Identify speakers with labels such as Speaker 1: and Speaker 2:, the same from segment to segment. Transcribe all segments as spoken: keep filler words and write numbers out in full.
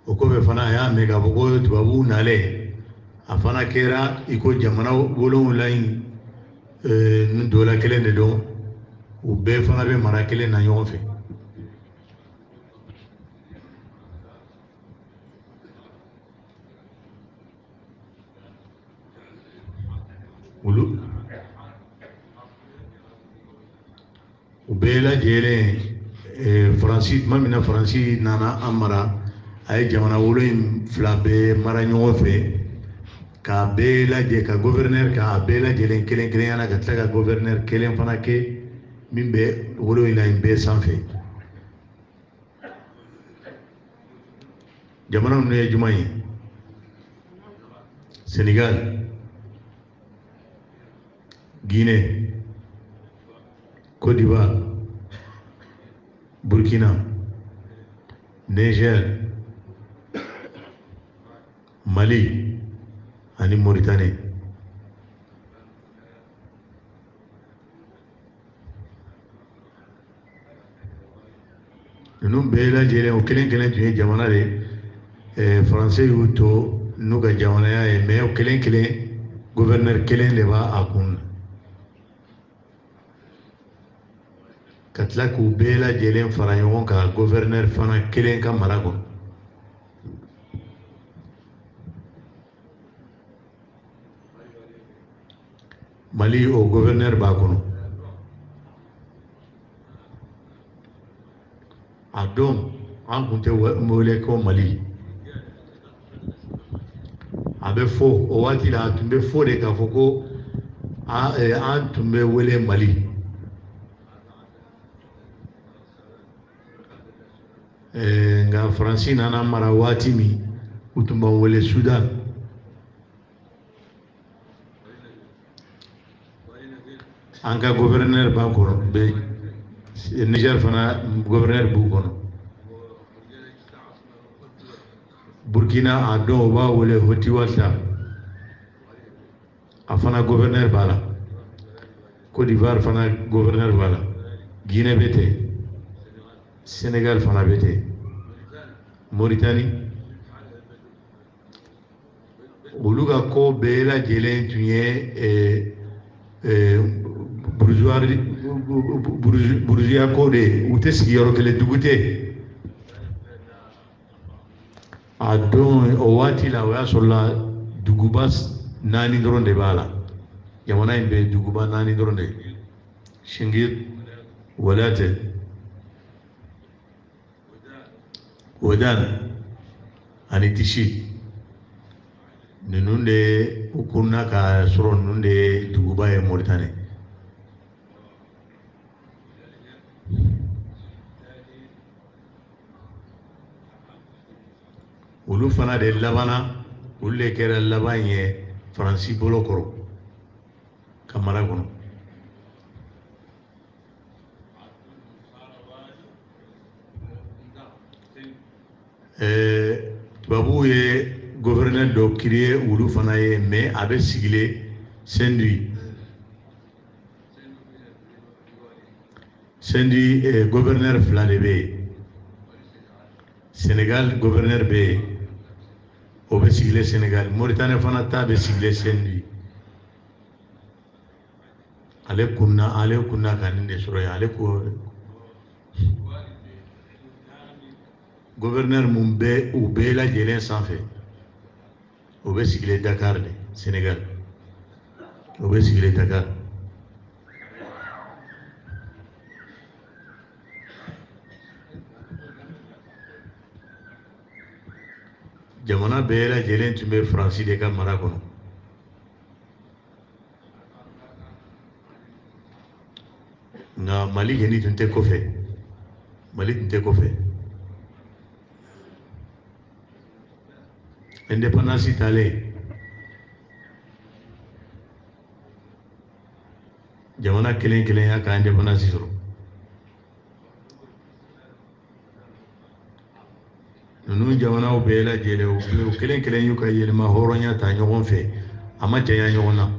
Speaker 1: o ko be fana ya me ka fɔ ko tubabu nalen a fana kɛra i ko jamana wolonwula in n dɔla kelen de dɔn u bɛɛ fana bɛ mara kelen na ɲɔgɔn fɛ. olu u bɛɛ lajɛlen faransi tuma min na faransi nana an mara a ye jamana wolonwula bɛɛ mara ɲɔgɔn fɛ k'a bɛɛ lajɛ ka gouverneur k'a bɛɛ lajɛlen kelen kelenya na ka tila ka gouverneur kelen fana kɛ min bɛ wolonwula in bɛɛ sanfɛ. jamana ninnu ye jumɛn ye? Sénégal, Guinée, Côte d'Ivoire, Burkina, Niger, Mali ani Mauritanie. Ninnu bɛɛ lajɛlen o kelen kelen tun ye jamana de faransɛ y'u to n'u ka jamanaya ye mais o kelen kelen gouverneur kelen de b'a a kun. ka tila k'u bɛɛ lajɛlen fara ɲɔgɔn kan gouverneur fana kelen ka mara kɔnɔ. Mali o gouverneur b'a kɔnɔ. a don an tun tɛ wele ko Mali. a bɛ fɔ o waati la a tun bɛ fɔ de k'a fɔ ko an tun bɛ wele Mali. nka faransi nana mara waati min u tun b'an wele Sudan. an ka gouverneur b'an kɔnɔ bɛ Niger fana gouverneur b'u kɔnɔ. Burkina a don u b'a wele Hoti Walta a fana gouverneur b'a la. Côte d'Ivoire fana gouverneur b'a la. Guinée bɛ ten. Sénégal fana bɛ ten. Mauritanie olu ka ko bɛɛ lajɛlen tun ye bourgeois ko de ye. u tɛ sigi yɔrɔ kelen, dugu tɛ. a don o waati la o y'a sɔrɔla duguba naani dɔrɔn de b'a la. jamana in bɛ duguba naani dɔrɔn de ye. Singir, Wadatɛ, Ouadane ani Tisi. ninnu de u kunna ka sɔrɔ ninnu de ye duguba ye Mauritanie. olu fana de labanna olu de kɛra laban ye faransi bolo kɔrɔ ka mara kɔnɔ. tubabuw ye gouverneur dɔ créer olu fana ye mais a bɛ sigilen Saint-Louis. Saint-Louis gouverneur fila de bɛ yen. Sénégal gouverneur bɛ yen o bɛ sigilen Sénégal. Mauritanie fana ta bɛ sigilen Saint-Louis. ale kunna ale kunna ka nin de sɔrɔ yen. ale ko gouverneur mun bɛ u bɛɛ lajɛlen sanfɛ o bɛ sigilen Dakar de, Sénégal. o bɛ sigilen Dakar. jamana bɛɛ lajɛlen tun bɛ faransi de ka mara kɔnɔ. nka Mali kɔni tun tɛ kɔfɛ. Mali tun tɛ kɔfɛ. indépendance talen jamana kelen kelen y'a ka indépendance sɔrɔ. ninnu jamanaw bɛɛ lajɛlen u kelen kelen y'u ka yɛlɛma hɔrɔnya ta ɲɔgɔn fɛ a ma janya ɲɔgɔn na.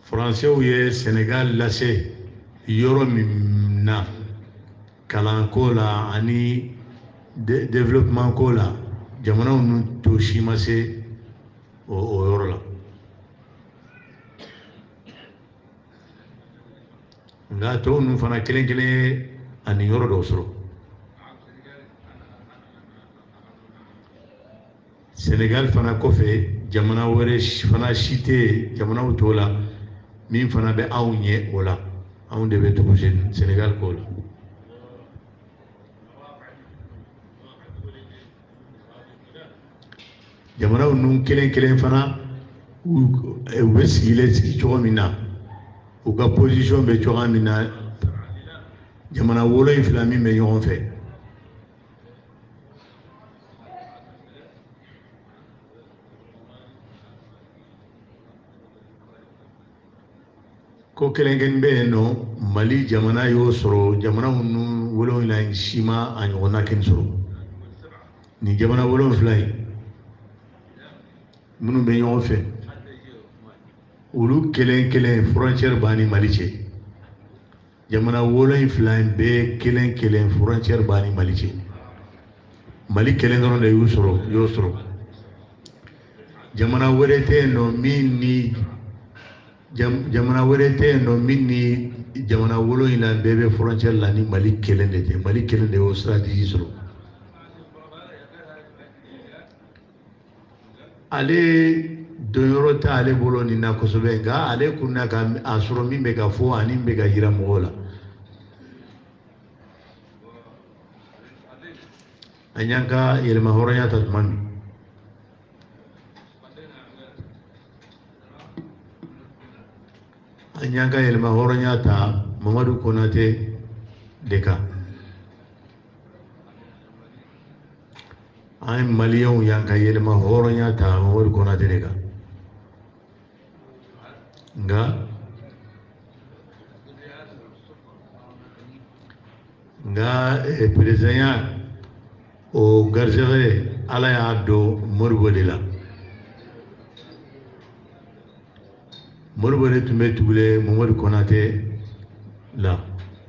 Speaker 1: français u ye Sénégal lase yɔrɔ min na kalanko la ani développement ko la jamanaw nu to si ma se o yɔrɔ la nka tɔw nu fana kelen kelen ani yɔrɔ dɔw sɔrɔ Sénégal fana kɔfɛ jamana wɛrɛ fana si tɛ jamanaw tɔw la min fana bɛ anw ɲɛ o la anw de bɛ tugu Sénégal ko la jamanaw nu kelen kelen fana u bɛ sigilen sigi cogo min na u ka position bɛ cogo min na jamana wolonfila min bɛ ɲɔgɔn fɛ ko kelen kelen bɛ yen nɔ Mali jamana y'o sɔrɔ jamana minnu wolonfila si ma a ɲɔgɔnna kelen sɔrɔ ni jamana wolonfila in minnu bɛ ɲɔgɔn fɛ olu kelen kelen frontière b'a ni Mali cɛ jamana wolonfila in bɛɛ kelen kelen frontière b'a ni Mali cɛ Mali kelen dɔrɔn de y'u sɔrɔ y'o sɔrɔ jamana wɛrɛ tɛ yen nɔ min ni jamana wɛrɛ tɛ yen nɔ min ni jamana wolonfila in bɛɛ bɛ frontière la ni Mali kelen de tɛ Mali kelen de y'o stratégie sɔrɔ ale donyɔrɔ tɛ ale bolo nin na kosɛbɛ nka ale kunna ka a sɔrɔ min bɛ ka fɔ ani bɛ ka yira mɔgɔw la an y'an ka yɛlɛma hɔrɔnya ta tuma min an y'an ka yɛlɛma hɔrɔnya ta Mamadu Konate de kan an maliyɛnw y'an ka yɛlɛma hɔrɔnya ta Mamadu Konate de kan nka nka perezidanya o garisɛgɛ Ala y'a don Modibo de la Modibo de tun bɛ tugule Mamadu Konate la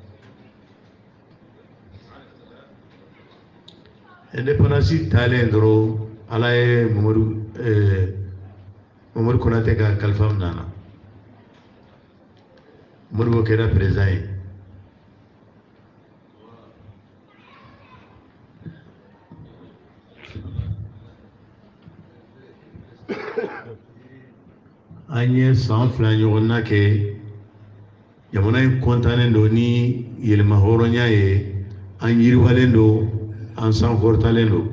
Speaker 1: indépendance taalen dɔrɔn Ala ye Mamadu ɛɛ Mamadu Konate ka kalifa minɛ Modibo kɛra président ye an ye san fila ɲɔgɔnna kɛ jamana in kɔntannen don ni yɛlɛma hɔrɔnya ye an yiriwalen don an sankɔrɔtalen don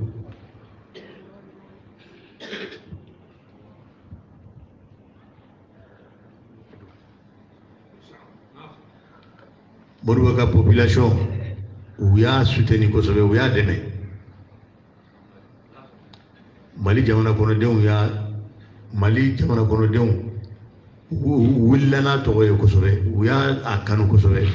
Speaker 1: Modibo ka population u y'a soutenir kosɛbɛ u y'a dɛmɛ Mali jamana kɔnɔdenw y'a Mali jamana kɔnɔdenw u wulila n'a tɔgɔ ye kosɛbɛ u y'a a kanu kosɛbɛ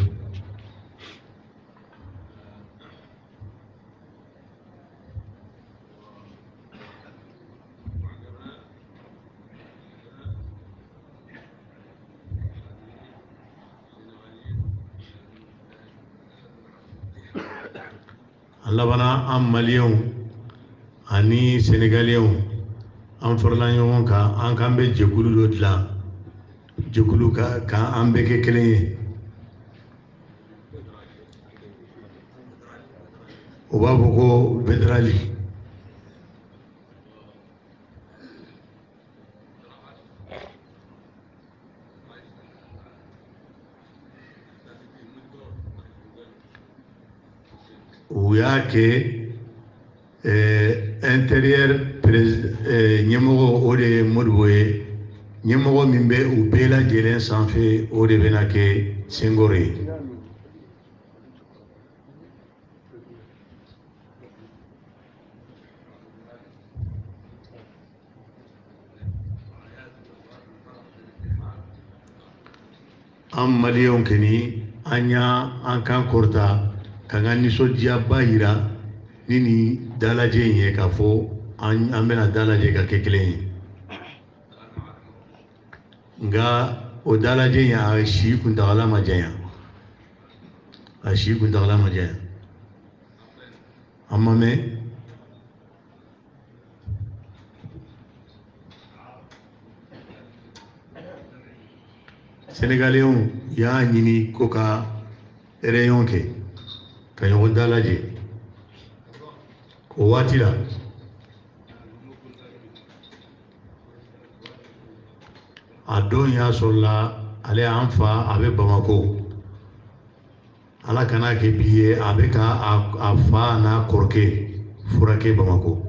Speaker 1: a labanna an maliyɛnw ani sénégaliyɛnw an farala ɲɔgɔn kan an k'an bɛ jɛkulu dɔ dilan jɛkulu ka kan an bɛɛ kɛ kelen ye o b'a fɔ ko fédérali u y'a kɛ intérieur ɲɛmɔgɔ o de ye Modibo ye ɲɛmɔgɔ min bɛ u bɛɛ lajɛlen sanfɛ o de bɛna kɛ Senghor ye an maliyɛnw kɔni an y'a an kan kɔrɔta k'an ka nisɔndiyaba yira ni nin dalajɛ in ye k'a fɔ an bɛna dalajɛ ka kɛ kelen ye nka o dalaje ya a shi kuntagala ma janya a shi kuntagala ma janya amma me Sénégaléens y'a ɲini ko ka réunion kɛ ka ɲɔgɔn dalaje o waati la a don y'a sɔrɔla ale an fa a bɛ Bamako ala kana kɛ bi ye a bɛ ka a fa n'a kɔrɔkɛ furakɛ Bamako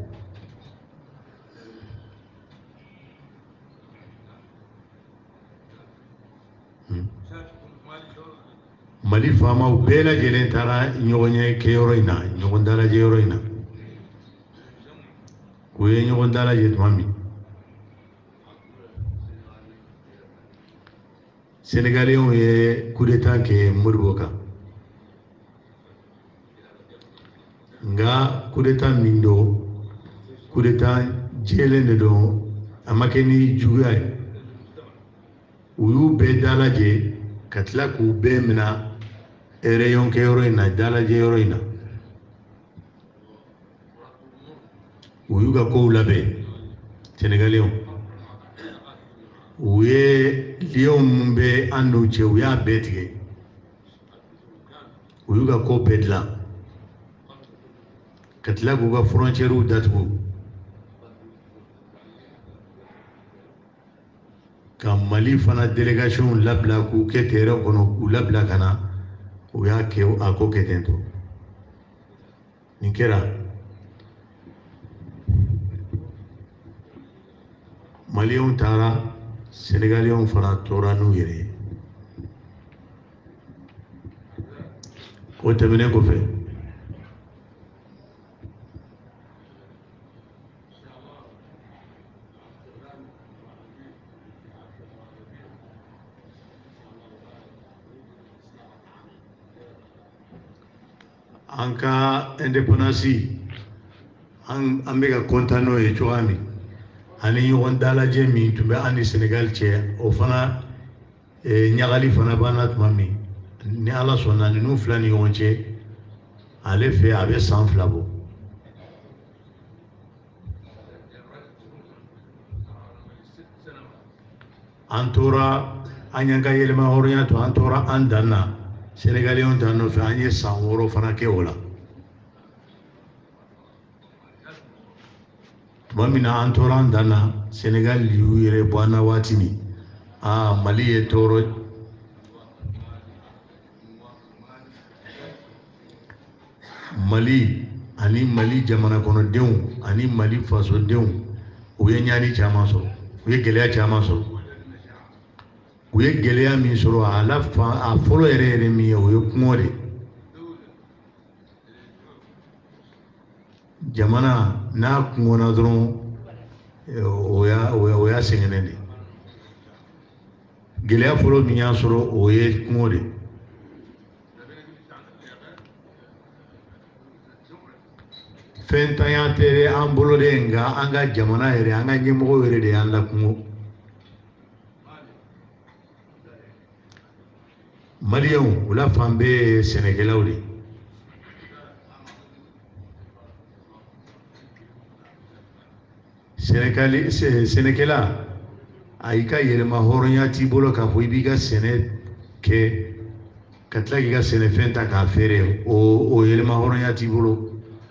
Speaker 1: Mali faamaw bɛɛ lajɛlen taara ɲɔgɔn ye kɛyɔrɔ in na ɲɔgɔn dalajɛ yɔrɔ in na u ye ɲɔgɔn dalajɛ tuma min Sénégaléens ye coup d'état kɛ Modibo kan nka coup d'état min don coup d'état jɛlen de don a ma kɛ ni juguya ye u y'u bɛɛ dalajɛ ka tila k'u bɛɛ mina réunion kɛyɔrɔ in na dalajɛ yɔrɔ in na u y'u ka kow labɛn Sénégaléens u ye lion mun bɛ an n'u cɛ u y'a bɛɛ tigɛ u y'u ka ko bɛɛ dilan ka tila k'u ka frontières datugu ka Mali fana délégation labila k'u kɛ terrain kɔnɔ k'u labila ka na u y'a kɛ a ko kɛ ten tɔ nin kɛra Maliens taara Sénégaléens fana tora n'u yɛrɛ ye o tɛmɛnen kɔfɛ an ka indépendance an an bɛ ka content n'o ye cogoya min ani ɲɔgɔn dalajɛ min tun bɛ an ni Sénégal cɛ o fana ɲagali fana banna tuma min ni Ala sɔnna ninnu fila ni ɲɔgɔn cɛ ale fɛ a bɛ san fila bɔ an tora an y'an ka yɛlɛma hɔrɔnya to an tora an dan na Sénégaléens ta nɔfɛ an ye san wɔɔrɔ fana kɛ o la tuma min na an tora an dan na Sénégal y'u yɛrɛ bɔ an na waati min aa Mali ye tɔɔrɔ Mali ani Mali jamana kɔnɔdenw ani Mali fasodenw u ye ɲani caman sɔrɔ u ye gɛlɛya caman sɔrɔ u ye gɛlɛya min sɔrɔ a la a fɔlɔ yɛrɛ yɛrɛ min ye o ye kɔngɔ de jamana n'a kɔngɔna dɔrɔn o y'a o y'a sɛgɛnnen de gɛlɛya fɔlɔ min y'a sɔrɔ o ye kɔngɔ de fɛn tanya tɛ an bolo de nka an ka jamana yɛrɛ an ka ɲɛmɔgɔ yɛrɛ de y'an lakungo Maliens u la fan bɛɛ ye sɛnɛkɛlaw de Sénégali sɛnɛkɛla a y'i ka yɛlɛma hɔrɔnya t'i bolo k'a fɔ i b'i ka sɛnɛ kɛ ka tila k'i ka sɛnɛfɛn ta k'a feere o o yɛlɛma hɔrɔnya t'i bolo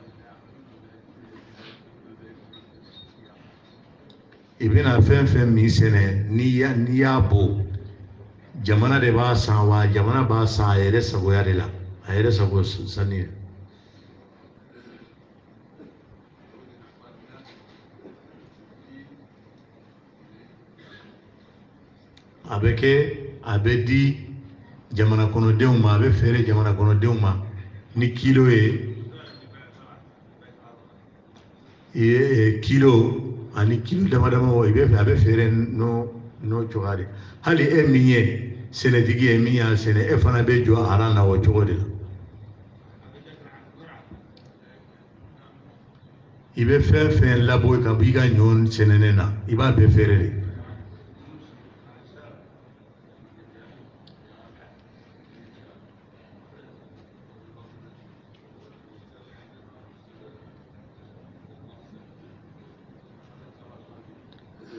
Speaker 1: i bɛna fɛn fɛn min sɛnɛ n'i y'a n'i y'a bɔ jamana de b'a san wa jamana b'a san a yɛrɛ sagoya de la a yɛrɛ sago sanni a bɛ kɛ a bɛ di jamana kɔnɔdenw ma a bɛ feere jamana kɔnɔdenw ma ni kilo ye ye kilo ani kilo dama dama i bɛ a bɛ feere n'o n'o cogoya de hali e min ye sɛnɛtigi ye min y'a sɛnɛ e fana bɛ jɔ aran na o cogo de la i bɛ fɛn fɛn labɔ ka bɔ i ka ɲɔ sɛnɛnen na i b'a bɛɛ feere de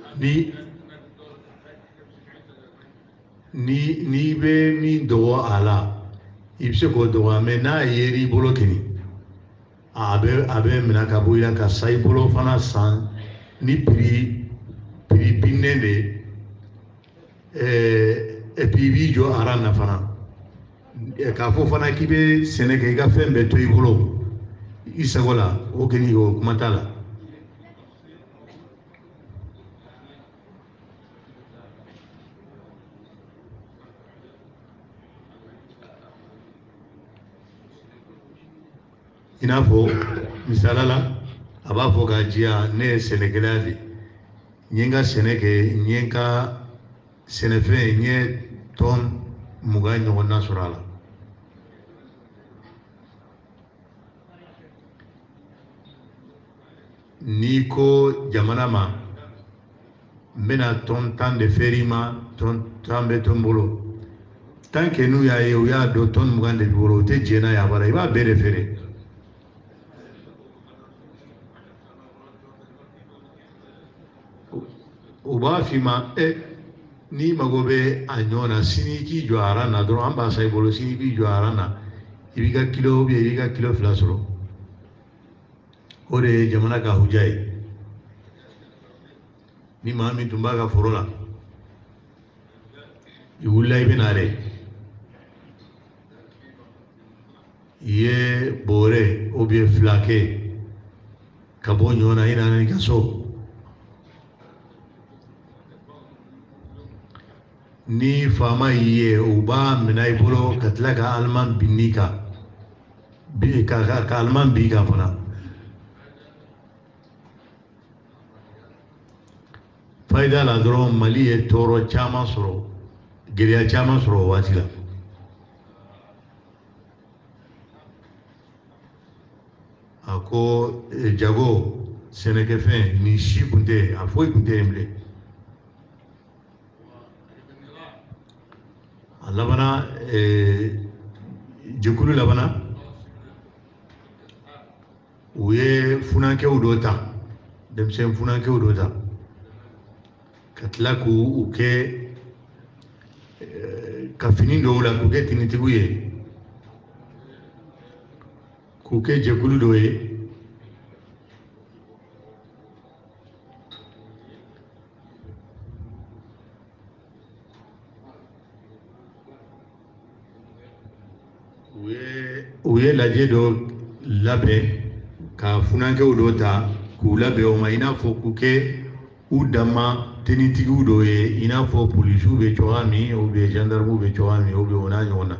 Speaker 1: ni ni ni be min dogo ala ibse ko dogo me na yeri bolo kini abe abe mina ka boyira ka sai bolo fana san ni pri pri binende eh e puis bi jo arana fana e ka fo fana kibe seneke ga fembe to ibolo isagola o kini o kumatala inafo misalala aba fo ga jia ne senegalade nyenga seneke nyenga senefe nye ton muga nyogo nasurala niko jamana ma mena ton tan de ferima ton tambe tombolo tant que nous ya yo ya do ton muga de bolo te jena ya bara iba bere fere uba fima e ni magobe anyona sini ki jo arana dro amba sai bolo sini ki jo arana ibiga kilo bi ibiga kilo flasro ore jamana ka hujai ni mami tumbaga forola iwulla ibinare ye bore obie flake kabo nyona ina ni kaso ni fama ye uba minai bolo katlaka alman binika bi ka ka alman biga fana faida la dron mali e toro chama soro geria chama soro watila ako e jago seneke fe ni shi kunte afoi kunte emle labana eh jekulu labana uye funanke udota demsen funanke udota katlaku uke kafini dola kuke tinitiguye kuke jekulu doye uye laje do labe ka funanke udota ku labe o maina fo kuke udama tenitigi udo ye ina fo police be choami o be gendarme be choami o be ona nyona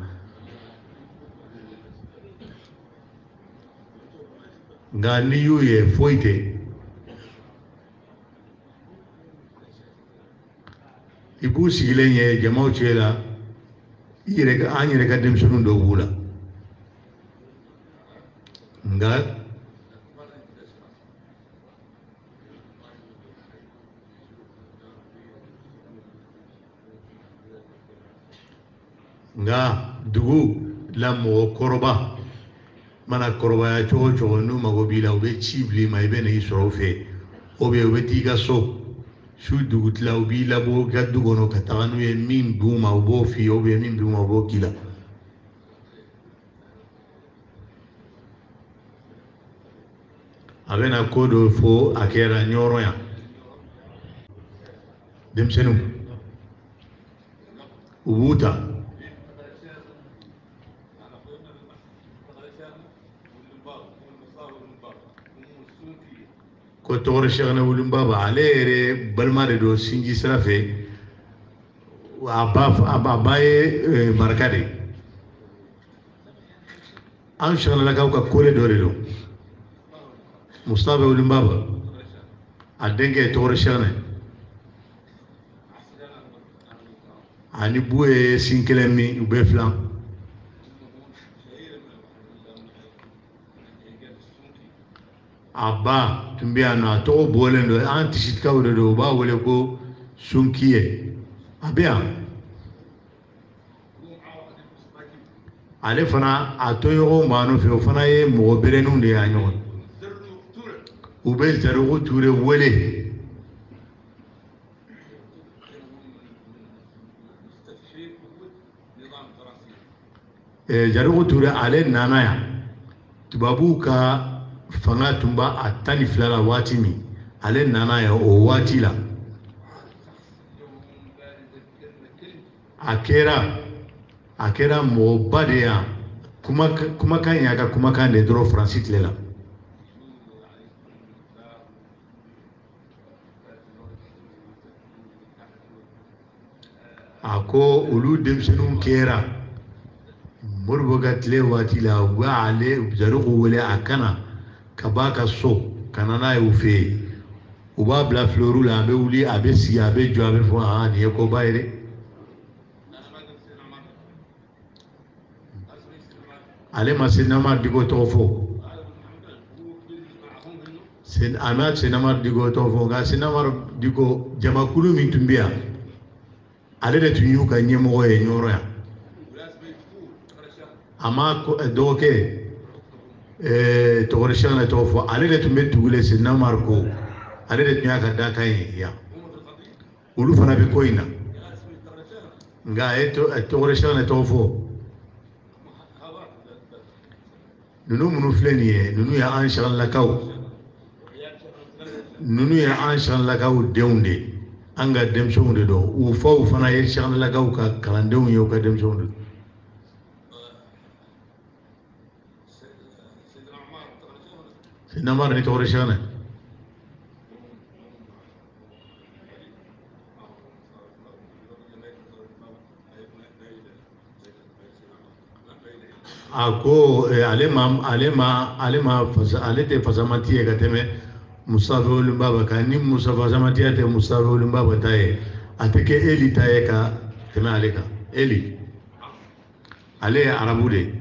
Speaker 1: ngani yu ye foite ibu sigilenye jamao chela ire ka anyere ka demsunu do wula nga nga dugu la mo koroba mana koroba ya cho cho nu mago bila ube chibli mai bene isoro fe obe ube tiga so shu dugu tla ubi la bo gaddu gono katanu ye min buma ubo fi obe min buma ubo kila avena kodo fo akera nyoro ya demsenu ubuta ko tore shagna wulum baba alere balmare do sinji srafe wa baf ababaye markade an shagna la ka kole dore do mustafa wulum baba adenge tore shagna ani buye sinkelemi ube flan aba tumbia na to bolen do antisit ka do do ba wole ko sunkiye abia ale fana atoyo manu fe fana ye mo berenu de anyo ubel taru ture wole Jarigo Ture ale nana ya tubabu ka fanga tun b'a a tan ni fila la waati min ale nana ya o waati la a kɛra a kɛra mɔgɔba de yan kumakan in y'a ka kumakan de dɔrɔn Faransi tile la a ko olu denmisɛnninw kɛra Modibo ka tile waati la u b'ale Jarigo wele a kana ka b'a ka so ka na n'a ye u fɛ yen u b'a bila fleury la a bɛ wuli a bɛ sigi a bɛ jɔ a bɛ fɔ ah nin ye koba ye dɛ ale ma Senamar Dicko tɔgɔ fɔ a ma Senamar Dicko tɔgɔ fɔ nka Senamar Dicko jamakulu min tun bɛ yan ale de tun y'u ka ɲɛmɔgɔ ye ɲɔrɔ yan a ma dɔgɔkɛ Tɔgɔrisiɲana tɔgɔ fɔ ale de tun bɛ dugu la Senamar ko ale de tun y'a ka dakan ye yan olu fana bɛ ko in na nka a ye Tɔgɔrisiɲana tɔgɔ fɔ ninnu minnu filɛ nin ye ninnu ye an Siyanlakaw ninnu ye an Siyanlakaw denw de an ka denmisɛnw de don u faw fana ye Siyanlakaw ka kalandenw ye u ka denmisɛnw de don Senamar ni Tɔgɔrisiɲana a ko ale ma ale ma ale ma ale tɛ fasamati ye ka tɛmɛ Musafa Wole Baba kan ni Musa fasamatiya tɛ Musafa Wole Baba ta ye a tɛ kɛ Eli ta ye ka tɛmɛ ale kan Eli ale ye arabu de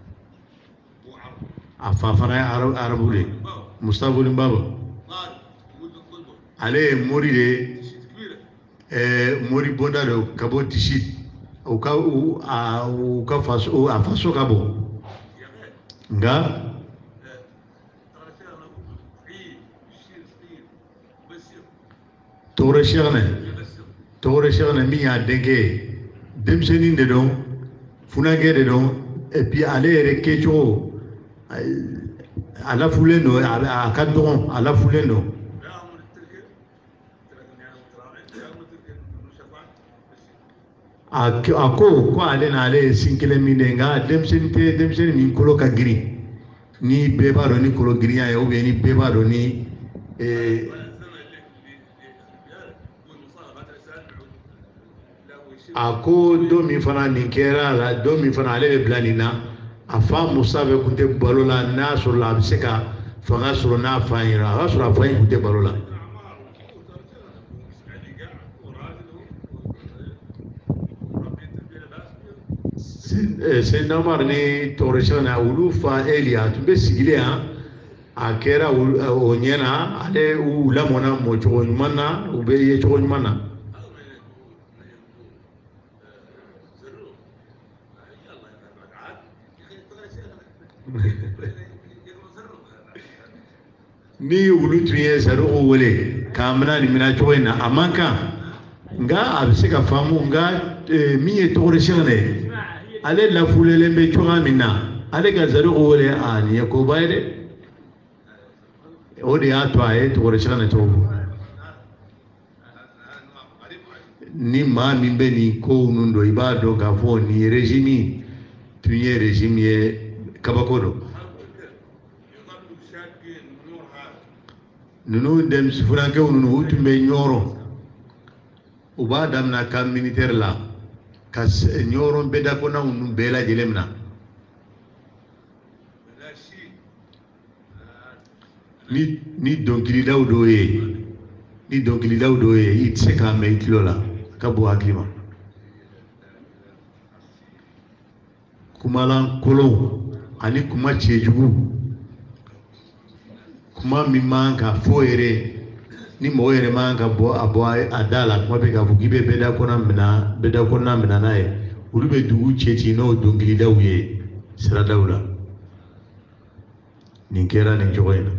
Speaker 1: a fa fana ye arabu de Musafa Wole Baba ale ye mori de ɛɛ mori bonda de ka bɔ Tisi u ka u ka faso a faso ka bɔ nka Tɔgɔrisiɲana Tɔgɔrisiɲana min y'a denkɛ ye denmisɛnnin de don funakɛ de don et puis ale yɛrɛ kɛcogo a lafulen don a ka dɔgɔn a lafulen don a ko ko ale n'ale ye sin kelen min de nka denmisɛnnin tɛ denmisɛnnin min kolo ka girin ni bɛɛ b'a dɔn ni kolo girinya ye ou bien ni bɛɛ b'a dɔn ni a ko don min fana nin kɛra la don min fana ale bɛ bila nin na a fa Musa bɛ kun tɛ balo la n'a sɔrɔ la a bɛ se ka fanga sɔrɔ n'a fa in yɛrɛ a b'a sɔrɔ a fa in kun tɛ balo la Senamar ni Tɔgɔrisiɲana olu fa Eli a tun bɛ sigilen yan a kɛra o ɲɛna ale u lamɔna mɔcogo ɲuman na u bɛ ye cogo ɲuman na ni olu tun ye Jarigo wele k'a mina nin mina cogo in na a man kan nka a bɛ se ka faamu nka min ye Tɔgɔrisiɲana ye ale lafulelen bɛ cogoya min na ale ka Jarigo wele a nin ye koba ye dɛ o de y'a to a ye Tɔgɔrisiɲana tɔgɔ fɔ ni maa min bɛ nin kow ninnu dɔn i b'a dɔn k'a fɔ nin régime tun ye régime ye kabako don ninnu denmisɛn furakɛw ninnu u tun bɛ ɲɔrɔ u b'a daminɛ camp militaire la ka ɲɔrɔ bɛdakonaw ninnu bɛɛ lajɛlen minɛ ni ni dɔnkilidaw dɔw ye ni dɔnkilidaw dɔw ye i tɛ se k'a mɛn i tulo la ka bɔ hakili ma kumalankolon ani kuma cɛjugu kuma min man ka fɔ yɛrɛ ni mɔgɔ yɛrɛ man ka bɔ a bɔ a da la kuma bɛ k'a fɔ k'i bɛ bɛdakona minɛ bɛdakona minɛ n'a ye olu bɛ dugu cɛ ci n'o dɔnkilidaw ye siradaw la nin kɛra nin cogo in na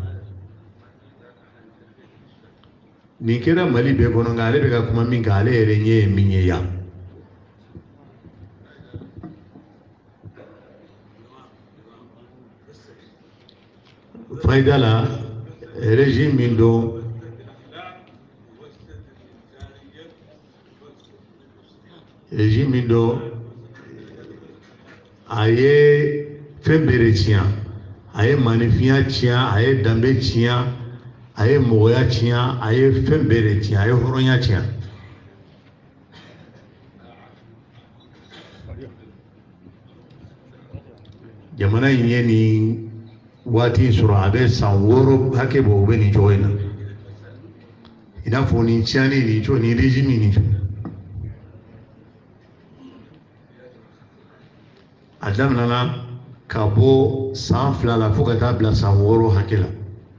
Speaker 1: nin kɛra Mali bɛɛ kɔnɔ nka ale bɛ ka kuma min kan ale yɛrɛ ɲɛ ye min ye yan fayda la régime min don régime min don a ye fɛn bɛɛ de tiɲɛ a ye maanifinya tiɲɛ a ye danbe tiɲɛ a ye mɔgɔya tiɲɛ a ye fɛn bɛɛ de tiɲɛ a ye hɔrɔnya tiɲɛ jamana in ye nin waati in sɔrɔ a bɛ san wɔɔrɔ hakɛ bɔ u bɛ nin cogo in na i n'a fɔ nin tiɲɛni nin cogo nin régime nin cogo a daminɛna ka bɔ san fila la fo ka taa bila san wɔɔrɔ hakɛ la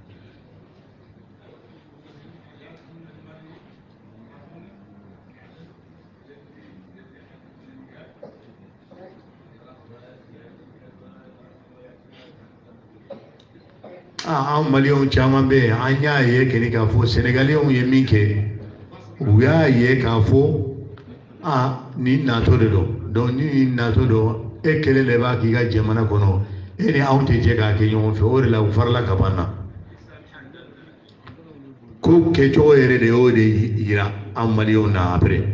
Speaker 1: anw maliyɛnw caman bɛ yen an y'a ye kɛni k'a fɔ sɛnɛgaliyɛnw ye min kɛ u y'a ye k'a fɔ a nin natɔ de don donc ni nin natɔ don e kelen de b'a k'i ka jamana kɔnɔ e ni anw tɛ jɛ k'a kɛ ɲɔgɔn fɛ o de la u farala ka ban na ko kɛcogo yɛrɛ de y'o de yira anw maliyɛnw na après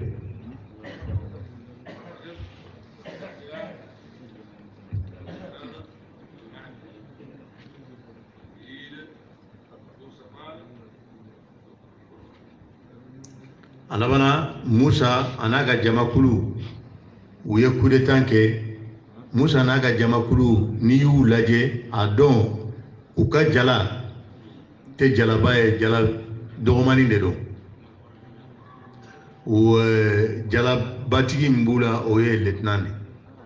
Speaker 1: a labanna Musa a n'a ka jamakulu u ye coup d'état kɛ Musa n'a ka jamakulu n'i y'u lajɛ a dɔn u ka jala tɛ jalaba ye jala dɔgɔmanin de don o jalabatigi min b'u la o ye lieutenant de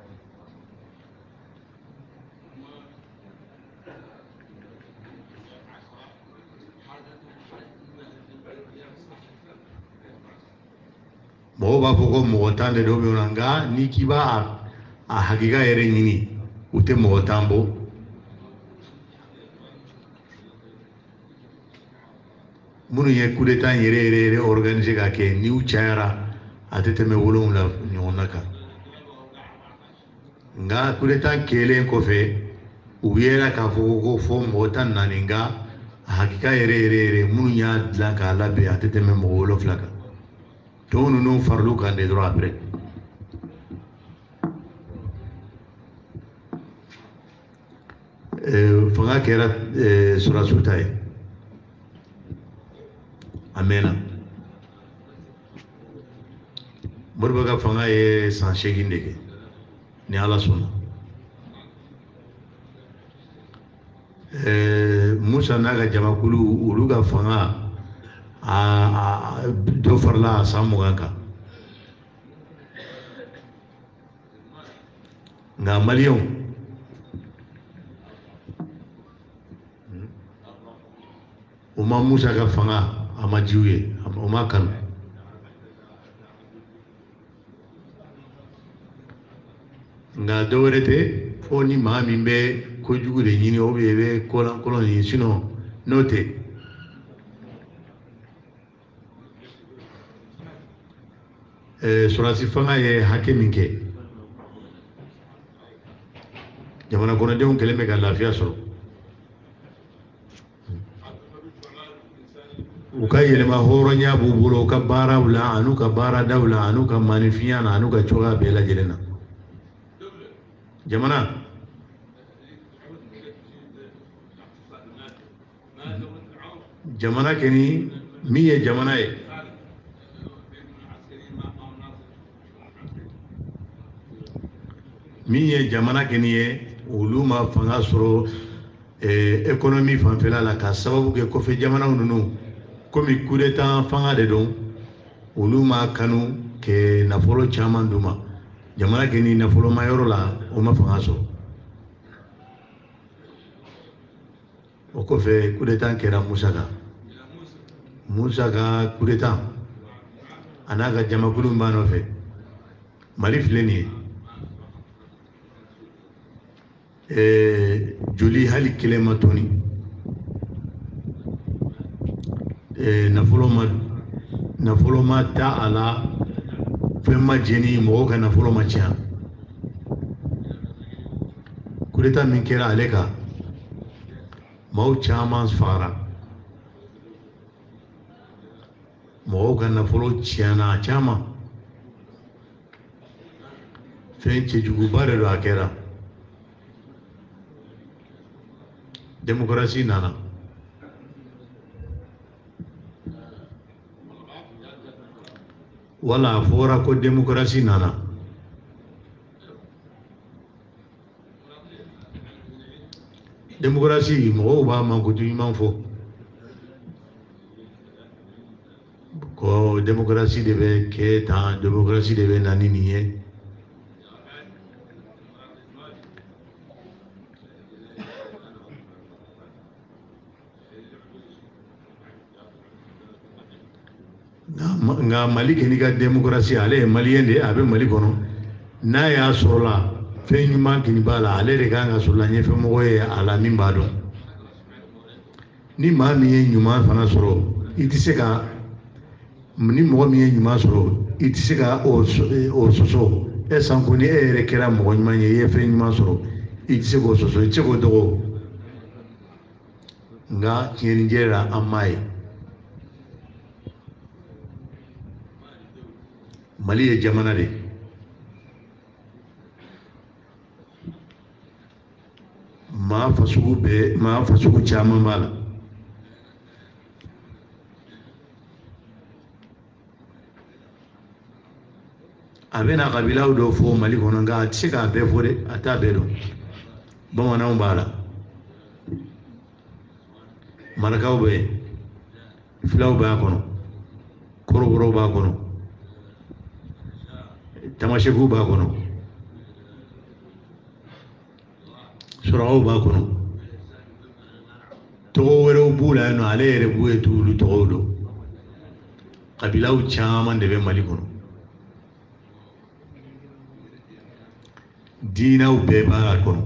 Speaker 1: mɔgɔw b'a fɔ ko mɔgɔ tan de dɔ bɛ yen nka n'i k'i b'a a hakika yɛrɛ ɲini u tɛ mɔgɔ tan bɔ minnu ye coup d'état yɛrɛ yɛrɛ yɛrɛ organiser ka kɛ n'u cayara a tɛ tɛmɛ wolonwula ɲɔgɔn na kan nka coup d'état kɛlen kɔfɛ u yɛrɛ k'a fɔ ko fɔ mɔgɔ tan naani nka a hakika yɛrɛ yɛrɛ yɛrɛ minnu y'a dilan k'a labɛn a tɛ tɛmɛ mɔgɔ wolonwula kan tɔw ninnu faral'u kan de dɔrɔn après fanga kɛra Sɔrasiw ta ye a mɛnna Modibo ka fanga ye san seegin de kɛ ni Ala sɔnna Musa n'a ka jamakulu olu ka fanga a dɔ farala a san mugan kan nka maliyɛnw o ma Musa ka fanga a ma diw ye o ma kanu nka dɔ wɛrɛ tɛ fo ni maa min bɛ kojugu de ɲini ou bien i bɛ kɔlɔn ɲini sinon n'o tɛ Sɔrasi fanga ye hakɛ min kɛ jamana kɔnɔdenw kɛlen bɛ ka lafiya sɔrɔ u ka yɛlɛma hɔrɔnya b'u bolo u ka baaraw la an'u ka baaradaw la an'u ka maanifinya na an'u ka cogoya bɛɛ lajɛlen na jamana jamana kɛni min ye jamana ye min ye jamana kɛni ye olu ma fanga sɔrɔ économie fanfɛla la ka sababu kɛ kɔfɛ jamanaw ninnu komi coup d'état fanga de don olu ma kanu kɛ nafolo caman d'u ma jamana kɛni nafolo ma yɔrɔ la o ma fanga sɔrɔ o kɔfɛ coup d'état kɛra Musa kan Musa ka coup d'état a n'a ka jamakulu b'a nɔfɛ Mali filɛ nin ye joli hali kelen ma tɔni nafolo ma nafolo ma ta a la fɛn ma jeni mɔgɔw ka nafolo ma tiɲɛ coup d'état min kɛra ale kan maaw caman fagara mɔgɔw ka nafolo tiɲɛna a caman fɛn cɛjuguba de don a kɛra démocratie nana wala a fɔra ko démocratie nana démocratie mɔgɔw b'a mankutu ɲuman fɔ ko démocratie de bɛ kɛ tan démocratie de bɛ na ni nin ye nka Mali kɛ n'i ka démocratie ale ye maliyɛn de ye a bɛ Mali kɔnɔ n'a y'a sɔrɔla fɛn ɲuman kɔni b'a la ale de kan ka sɔrɔla ɲɛfɛmɔgɔ ye a la min b'a dɔn ni maa min ye ɲuman fana sɔrɔ i tɛ se ka ni mɔgɔ min ye ɲuman sɔrɔ i tɛ se ka o sɔsɔ e sanko ni e yɛrɛ kɛra mɔgɔ ɲuman ye i ye fɛn ɲuman sɔrɔ i tɛ se k'o sɔsɔ i tɛ se k'o dɔgɔ nka tiɲɛnijɛ la an m'a ye Mali ye jamana de maa fasugu bɛɛ maa fasugu caman b'a la a bɛna kabilaw dɔw fɔ Mali kɔnɔ nka a tɛ se k'a bɛɛ fɔ dɛ a t'a bɛɛ dɔn bamananw b'a la marakaw bɛ yen filaw b'a kɔnɔ kɔrɔbɔrɔw b'a kɔnɔ tamasɛkiw b'a kɔnɔ surakaw b'a kɔnɔ tɔgɔ wɛrɛw b'u la yen nɔ ale yɛrɛ b'u ye t'olu tɔgɔw dɔn kabilaw caman de bɛ Mali kɔnɔ diinaw bɛɛ b'a kɔnɔ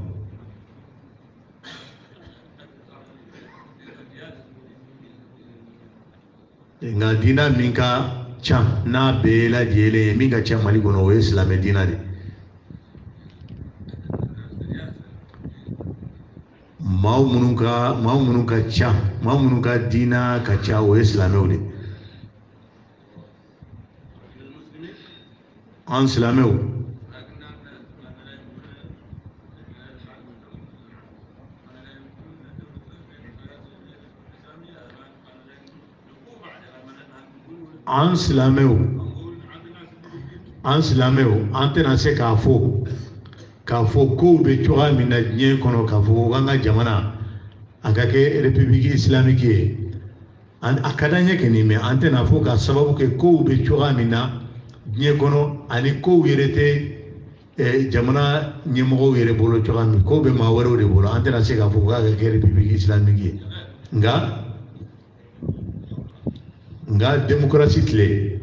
Speaker 1: nka diina min ka ca n'a bɛɛ lajɛlen ye min ka ca Mali kɔnɔ o ye silamɛ diina de maa minnu ka maa minnu ka ca maa minnu ka diina ka ca o ye silamɛw de an silamɛw an silamɛw an silamɛw an tɛna se k'a fɔ k'a fɔ kow bɛ cogoya min na diɲɛ kɔnɔ k'a fɔ an ka jamana a ka kɛ république islamique ye a ka d'an ye kɔni mais an tɛna fɔ k'a sababu kɛ kow bɛ cogoya min na diɲɛ kɔnɔ ani kow yɛrɛ tɛ jamana ɲɛmɔgɔw yɛrɛ bolo cogoya min kow bɛ maa wɛrɛw de bolo an tɛna se k'a fɔ k'a ka kɛ république islamique ye nka nga démocratie tile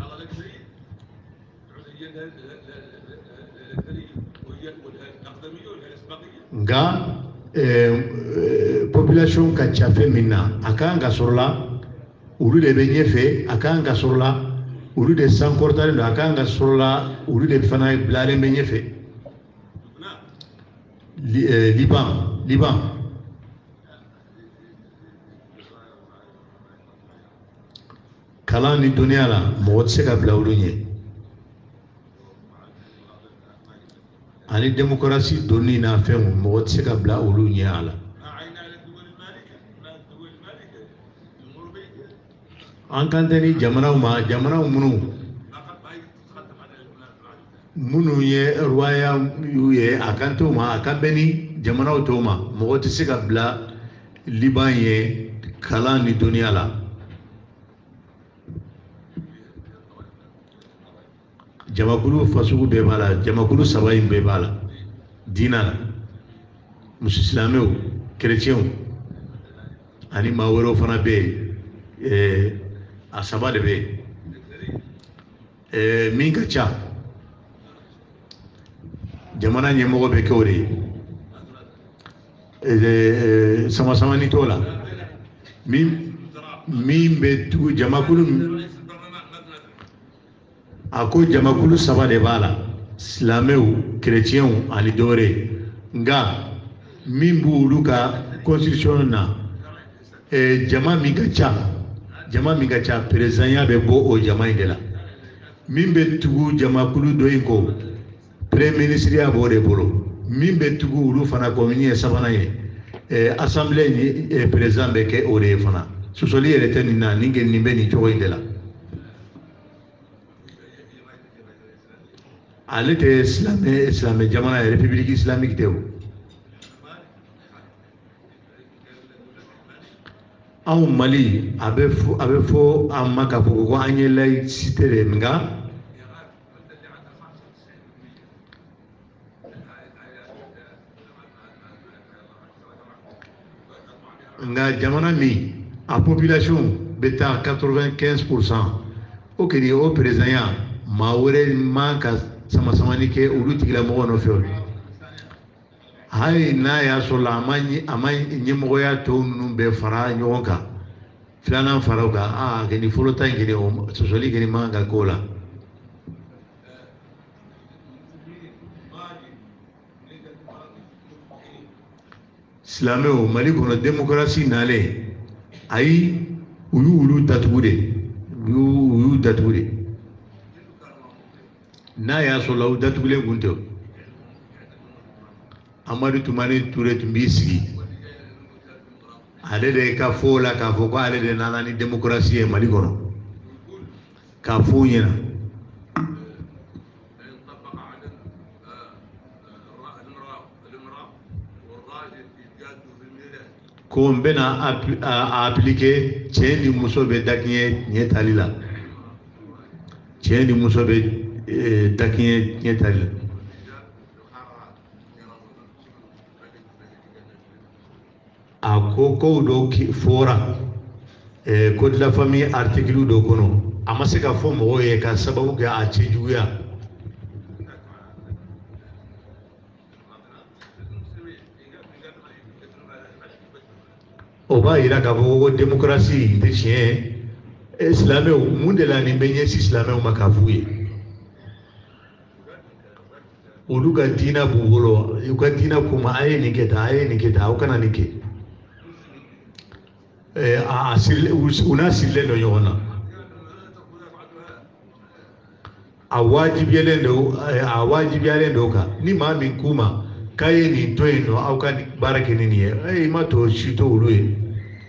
Speaker 1: nga population ka ca fɛn min na a kan ka sɔrɔ la olu de bɛ ɲɛfɛ a kan ka sɔrɔ la olu de sankɔrɔtalen don a kan ka sɔrɔ la olu de fana bilalen bɛ ɲɛfɛ Liban Liban kalan ni duniya la mɔgɔ tɛ se ka bila olu ɲɛ ani démocratie donni n'a fɛnw mɔgɔ tɛ se ka bila olu ɲɛ a la an kan tɛ ni jamanaw ma jamanaw minnu minnu ye royaume y'u ye a kan t'o ma a kan bɛ ni jamanaw t'o ma mɔgɔ tɛ se ka bila Liban ye kalan ni duniya la jamakulu fasugu bɛɛ b'a la jamakulu saba in bɛɛ b'a la diina la muso silamɛw kerecɛnw ani maa wɛrɛw fana bɛ yen a saba de bɛ yen min ka ca jamana ɲɛmɔgɔ bɛ kɛ o de ye sama samani t'o la min min bɛ tugu jamakulu a ko jamakulu saba de b'a la silamɛw kerecɛnw ani dɔwɛrɛ nka min b'olu ka constitution na e jama mi ka ca jama mi ka ca président ya be bo o jama in de la min be tugu jama kulu do in ko premier ministre ya bo de bolo min be tugu ulu fana ko min ye sabana ye e assemblée ni e président be ke o de fana sosoli yɛrɛ tɛ nin na nin kɛ nin bɛ nin cogo in de la ale tɛ silamɛ silamɛ jamana ye république islamique tɛ o anw Mali a bɛ fɔ a bɛ fɔ an ma k'a fɔ ko an ye laïcité de nka nka jamana min a population bɛ taa quatre-vingt-quinze pour cent o kɛlen o président ya maa wɛrɛ man ka sama samani kɛ olu tigilamɔgɔ nɔfɛ hali n'a y'a sɔrɔ a ma a ma ɲɛmɔgɔya tɔw ninnu bɛɛ fara ɲɔgɔn kan filanan fara o kan aa kɛ nin fɔlɔ ta in kɛlen o sɔsɔli kɛlen man ka k'o la silamɛw Mali kɔnɔ démocratie nalen ayi u y'u olu datugu de u y'u datugu de n'a y'a sɔrɔ u datugulen kun tɛ Amadu Tumani Ture tun b'i sigi ale de ka fɔ la k'a fɔ ko ale de nana ni démocratie ye Mali kɔnɔ k'a fɔ u ɲɛna ko n bɛna a appliquer cɛ ni muso bɛ dakiɲɛ ɲɛ tali la cɛ ni muso bɛ dakiɲɛ ɲɛ tali la a ko kow dɔ fɔra code de la famille article dɔ kɔnɔ a ma se ka fɔ mɔgɔw ye ka sababu kɛ a cɛ juguya o b'a yira k'a fɔ ko démocratie tɛ tiɲɛ ye silamɛw mun de la nin bɛ ɲɛsin silamɛw ma k'a f'u ye olu ka diinɛ b'u bolo u ka diinɛ ko ma a ye nin kɛ tan a ye nin kɛ tan aw kana nin kɛ a sirilen u n'a sirilen don ɲɔgɔn na a wajibiyalen don a wajibiyalen don kan ni maa min k'u ma k'a ye nin to yen nɔ aw ka baara kɛ ni nin ye i ma to si to olu ye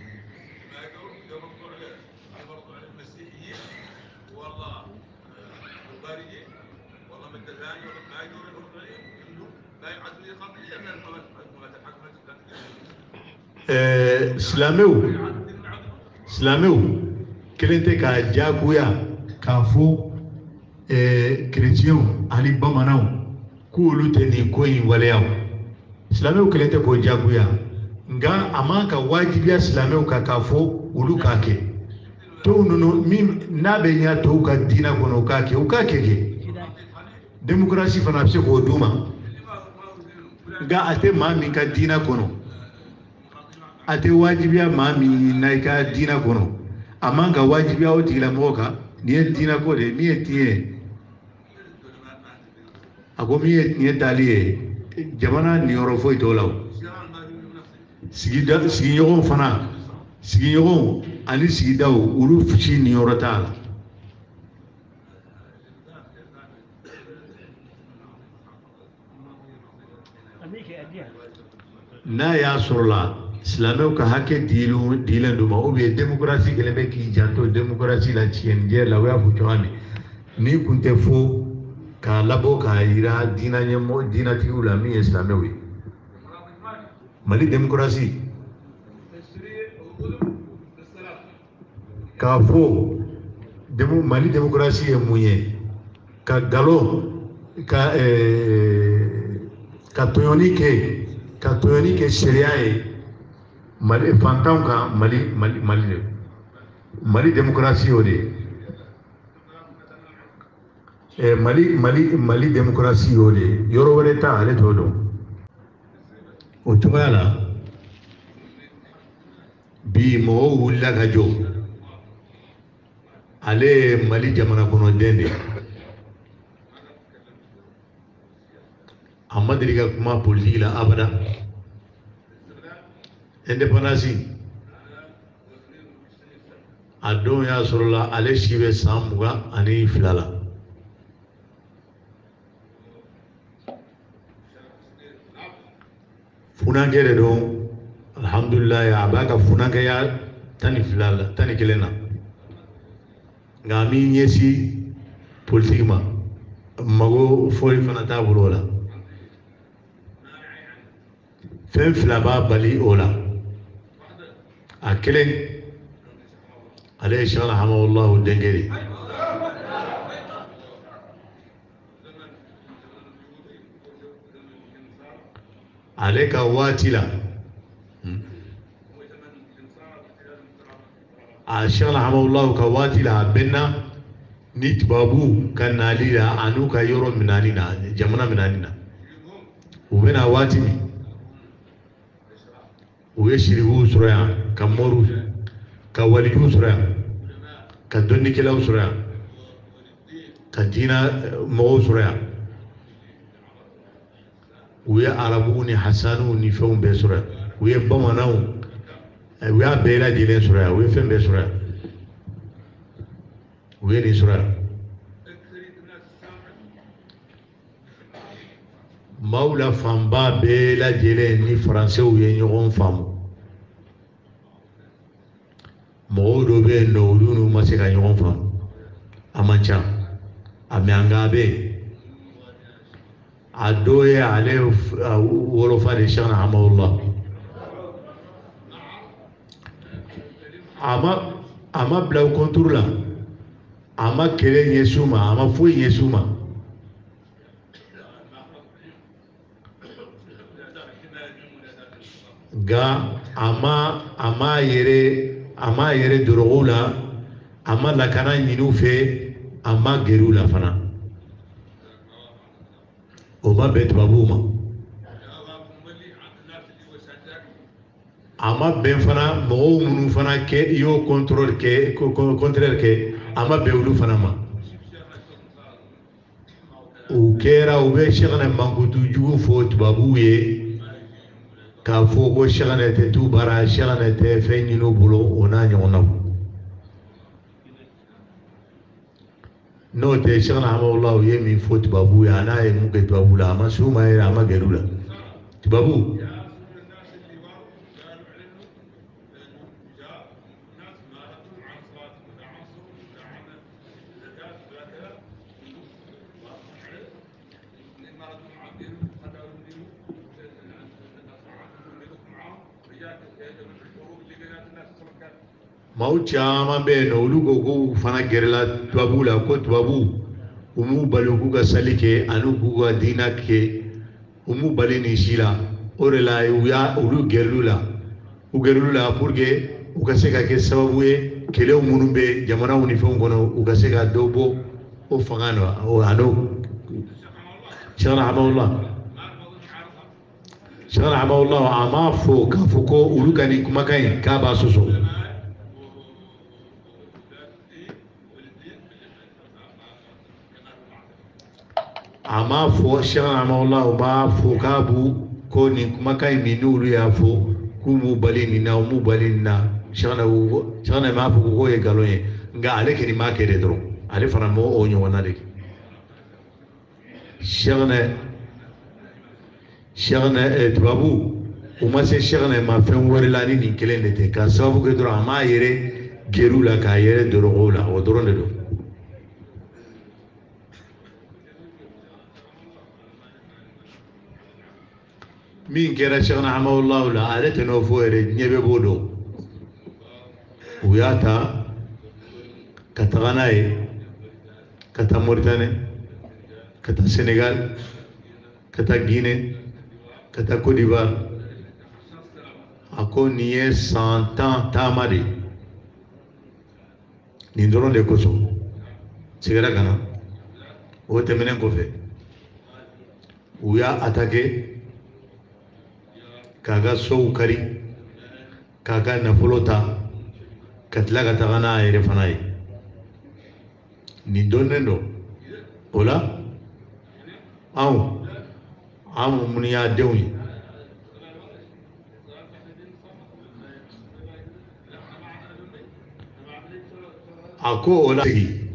Speaker 1: silamɛw silamɛw kelen tɛ k'a diyagoya k'a fɔ chrétienw ani bamananw k'olu tɛ nin ko in waleya silamɛw kelen tɛ k'o diyagoya nka a man ka wajibiya silamɛw kan k'a fɔ olu k'a kɛ tɔw ninnu min n'a bɛ ɲɛ tɔw ka diinɛ kɔnɔ u k'a kɛ u k'a kɛ kɛ démocratie fana bɛ se k'o d'u ma nka a tɛ maa min ka diinɛ kɔnɔ a tɛ wajibiya maa min na i ka diinɛ kɔnɔ a man ka wajibiya o tigilamɔgɔ kan nin ye diinɛ ko de ye min ye tiɲɛ ye a ko min ye tiɲɛ tali ye jamana niyɔrɔ foyi t'o la o sigida sigiɲɔgɔnw fana sigiɲɔgɔnw ani sigidaw olu si niyɔrɔ t'a la n'a y'a sɔrɔ la silamɛw ka hakɛ dilen dilen d'u ma ou bien démocratie kɛlen bɛ k'i janto démocratie la tiɲɛnijɛ la o y'a fɔ cogoya min ni kun tɛ fo k'a labɔ k'a yira diinɛ ɲɛmɔgɔ diinɛtigiw la min ye silamɛw ye Mali démocratie k'a fɔ Mali démocratie ye mun ye ka nkalon ka ka tɔɲɔni kɛ ka tɔɲɔni kɛ sariya ye Mali fantanw kan Mali Mali Mali de Mali démocratie o de ye Mali Mali Mali démocratie o de ye yɔrɔ wɛrɛ ta ale t'o dɔn o cogoya la bi mɔgɔw wulila ka jɔ ale ye Mali jamana kɔnɔden de ye a ma deli ka kuma politique la abada indépendance a don y'a sɔrɔ la ale si bɛ san mugan ani fila la. Funankɛ de don alhamdulilayi a b'a ka funankɛya tan ni fila la tan ni kelen na nka a m'i ɲɛsin politiki ma mago foyi fana t'a bolo o la fɛn fila b'a bali o la a kelen ale ye Sheikh Hamawulahu denkɛ de ale ka waati la a Sheikh Hamawulahu ka waati la a bɛnna ni tubabu ka nali la an'u ka yɔrɔ minani na jamana minani na u bɛna waati min u ye siribuw sɔrɔ yan ka mɔriw ka walijuw sɔrɔ yan ka dɔnnikɛlaw sɔrɔ yan ka diina mɔgɔw sɔrɔ yan u ye arabuw ni hasaniw ni fɛnw bɛɛ sɔrɔ yan u ye bamananw u y'a bɛɛ lajɛlen sɔrɔ yan u ye fɛn bɛɛ sɔrɔ yan u ye nin sɔrɔ yan maaw la fanba bɛɛ lajɛlen ni faransɛw ye ɲɔgɔn faamu mɔgɔw dɔ bɛ yen nɔ olu n'u ma se ka ɲɔgɔn faamu a man ca a mɛ an ka bɛ yen a dɔ ye ale wolofa de Sheikh Hamawulahu a ma a ma bila kɔnturu la a ma kɛlɛ ɲɛsin u ma a ma foyi ɲɛsin u ma nka a ma a ma yɛrɛ a ma yɛrɛ dɔrɔgɔw la a ma lakana ɲiniw fɛ a ma gɛrɛw la fana o ma bɛn tubabuw ma a ma bɛn fana mɔgɔw minnu fana kɛ i y'o contrôle kɛ contraire kɛ a ma bɛn olu fana ma o kɛra u bɛ Sheikh mankutu jugu fɔ tubabuw ye k'a fɔ ko Sheikh tɛ tu baara Sheikh tɛ fɛn ɲini u bolo o n'a ɲɔgɔnnaw n'o tɛ Sheikh Hamawulahu ye min fɔ tubabuw ye a n'a ye mun kɛ tubabuw la a ma s'u ma yɛrɛ a ma gɛrɛ u la tubabuw maaw caman bɛ yen nɔ olu ko k'u fana gɛrɛla tubabuw la ko tubabuw u m'u bali k'u ka sali kɛ ani k'u ka diina kɛ u m'u bali nin si la o de la u y'a olu gɛrɛlu la u gɛrɛlu la pour que u ka se ka kɛ sababu ye kɛlɛw minnu bɛ jamanaw ni fɛnw kɔnɔ u ka se ka dɔ bɔ o fanga na o a n'o Sheikh Hamawulahu Sheikh Hamawulahu a m'a fɔ k'a fɔ ko olu ka nin kumakan in k'a b'a sɔsɔ a m'a fɔ Sheikh Hamawulahu b'a fɔ k'a b'u ko nin kumakan in min n'olu y'a fɔ k'u m'u bali nin na u m'u bali nin na Sheikh m'a fɔ k'o ye nkalon ye nka ale kɔni m'a kɛ de dɔrɔn ale fana m'o o ɲɔgɔnna de kɛ Sheikh Sheikh tubabu u ma se Sheikh ma fɛn wɛrɛ la ni nin kelen de tɛ k'a sababu kɛ dɔrɔn a m'a yɛrɛ gɛrɛw la k'a yɛrɛ dɔrɔgɔw la o dɔrɔn de don min kɛra Sheikh Hamawulahu la ale tɛ n'o fɔ yɛrɛ ɲɛ bɛ b'o dɔn u y'a ta ka taga n'a ye ka taa Mauritanie ka taa Sénégal ka taa Guinée ka taa Côte d'Ivoire a ko nin ye san tan taama de nin dɔrɔn de kosɔn sigara ka na o tɛmɛnen kɔfɛ u y'a attaqué k'a ka sow kari k'a ka nafolo ta ka tila ka taga n'a yɛrɛ fana ye nin dɔnnen don o la anw anw minnu y'a denw ye ako ola sigi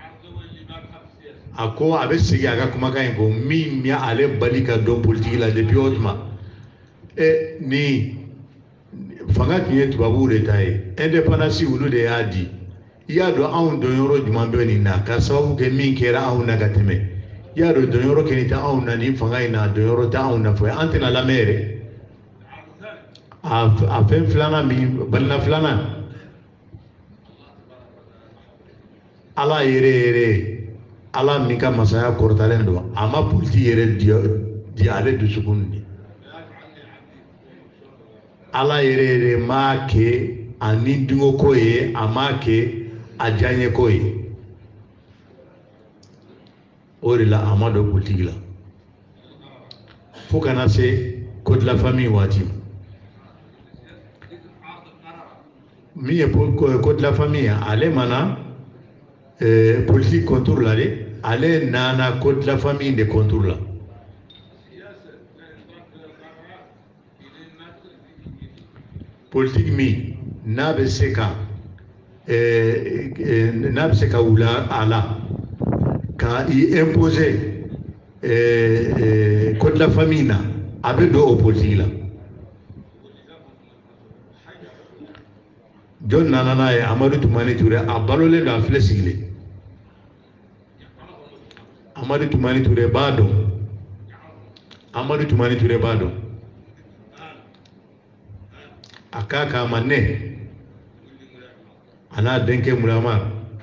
Speaker 1: ako abe sigi aga kumakan ko min ya ale bali ka don politique la depuis otma e ni fanga kiye tubabu de taye indépendance ulu de y'a di i y'a dɔn anw dɔn yɔrɔ juman bɛ nin na ka sababu kɛ min kɛra anw na ka tɛmɛ i y'a dɔn dɔn yɔrɔ kɛlen tɛ anw na nin fanga in na dɔn yɔrɔ tɛ anw na fɔ an tɛna lamɛn yɛrɛ a fɛn filanan min balina filanan ala yɛrɛ yɛrɛ ala min ka masaya kɔrɔtalen don a ma politique yɛrɛ di di ale dusukun de ala yɛrɛ yɛrɛ m'a kɛ a ni dungo ko ye a m'a kɛ a diyaɲɛ ko ye o de la a ma don politique la fo kana se code de la famille waati min ye code de la famille ale mana eh, politique contour la de ale nana code de la famille de contour la politique min n'a bɛ se ka n'a bɛ se ka wula a la ka i imposer code de la famille na a bɛ don o politique la jɔn nana n'a ye Amadu Tumani Ture a balolen don a filɛ sigilen Amadu Tumani Ture b'a dɔn Amadu Tumani Ture b'a dɔn a k'a k'a ma ne a n'a denkɛ Murama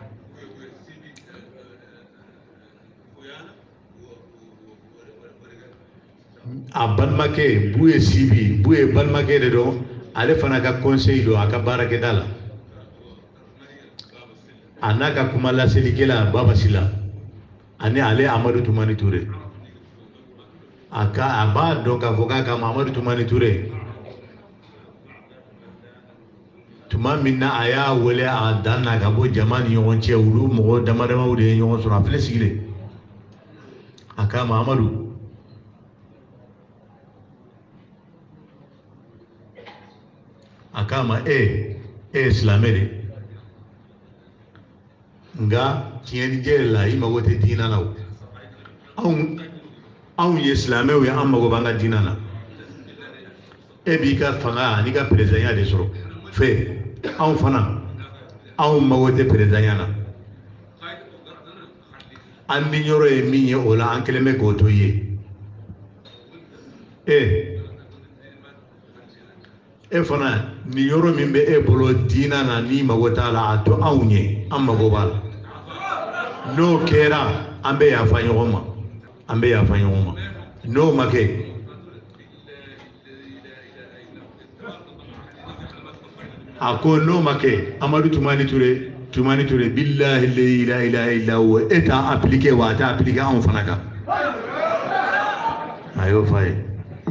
Speaker 1: a balimakɛ bu ye Sibi bu ye balimakɛ de dɔn ale fana ka conseil don a ka baarakɛda la a n'a ka kuma laselikɛla Baba Sila ani ale Amadu Tumani Ture a ka a b'a dɔn k'a fɔ k'a ka Amadu Tumani Ture tuma min na a y'a wele a dan na ka bɔ jama ni ɲɔgɔn cɛ olu mɔgɔ dama damaw de ye ɲɔgɔn sɔrɔ a filɛ sigilen a ka Amadu a k'a ma e e ye silamɛ de nka tiɲɛnijɛ la i mago tɛ diinɛ na o anw anw ye silamɛw ye an mago b'an ka diinɛ na e b'i ka fanga ani ka perezanya de sɔrɔ fɛ anw fana anw mago tɛ perezanya na an ni yɔrɔ ye min ye o la an kɛlen bɛ k'o to ye e e fana ni yɔrɔ min bɛ e bolo diinɛ na n'i mago t'a la a to anw ye an mago b'a la n'o kɛra an bɛ yafa ɲɔgɔn ma an bɛ yafa ɲɔgɔn ma n'o ma kɛ a ko n'o ma kɛ Amadu Tumani Ture Tumani Ture billahi la ilaha illa huwa e t'a appliquer wa a t'a appliquer anw fana kan a y'o f'a ye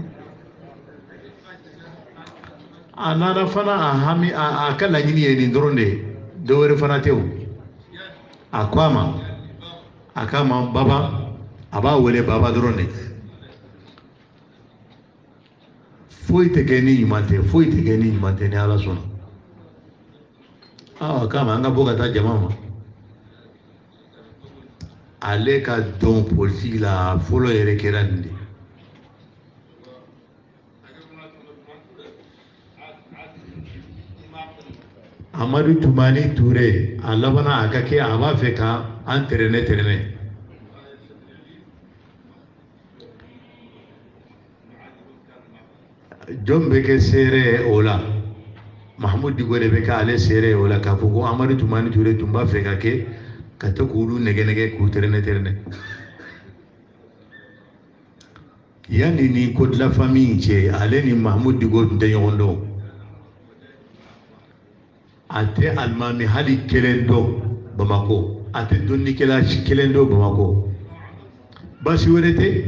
Speaker 1: a nana fana a hami a ka laɲini ye nin dɔrɔn de ye dɔ wɛrɛ fana tɛ o a ko a ma a k'a ma Baba a b'a wele Baba dɔrɔn de foyi tɛ kɛ ni ɲuman tɛ foyi tɛ kɛ ni ɲuman tɛ ni Ala sɔnna a k'a ma an ka bɔ ka taa jama ma ale ka dɔn politique la fɔlɔ yɛrɛ kɛra nin de Amadu Tumani Ture a labanna a ka kɛ a b'a fɛ ka an tɛrɛnɛ tɛrɛnɛ jɔn bɛ kɛ seere o la Mahamudu Diko de bɛ kɛ ale seere o la k'a fɔ ko Amadu Tumani Ture tun b'a fɛ ka kɛ ka to k'olu nɛgɛ nɛgɛ k'u tɛrɛnɛ tɛrɛnɛ yanni ni code de la famille cɛ ale ni Mahamudu Diko tun tɛ ɲɔgɔn dɔn a tɛ alimami hali kelen dɔn Bamako a tɛ dɔnnikɛla kelen dɔn Bamako basi wɛrɛ tɛ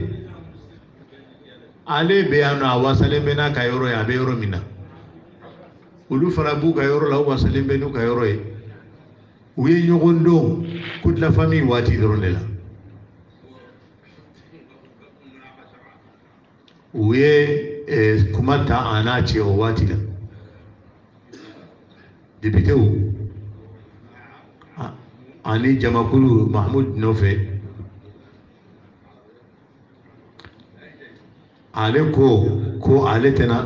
Speaker 1: ale bɛ yan nɔ a wasalen bɛ n'a ka yɔrɔ ye a bɛ yɔrɔ min na olu fana b'u ka yɔrɔ la u wasalen bɛ n'u ka yɔrɔ ye u ye ɲɔgɔn dɔn code de la famille waati dɔrɔn de la u ye kuma ta a n'a cɛ o waati la député ani jamakulu Mahmud nɔfɛ ale ko ko ale tɛna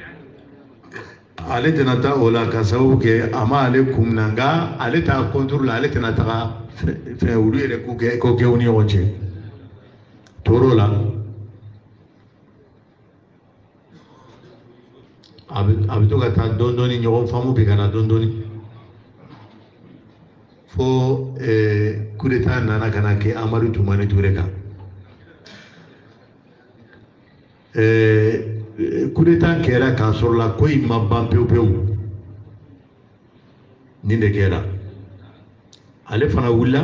Speaker 1: ale tɛna taa o la ka sababu kɛ a ma ale kun na nka ale t'a contrôle la ale tɛna taga fɛn olu yɛrɛ ko kɛ ko kɛ u ni ɲɔgɔn cɛ tor'o la a bɛ a bɛ to ka taa dɔɔni dɔɔni ɲɔgɔn faamu bɛ ka na dɔɔni dɔɔni fo coup d'état nana ka na kɛ Amadu Tumani Ture kan coup d'état kɛra k'a sɔrɔ la ko in ma ban pewu pewu nin de kɛra ale fana wulila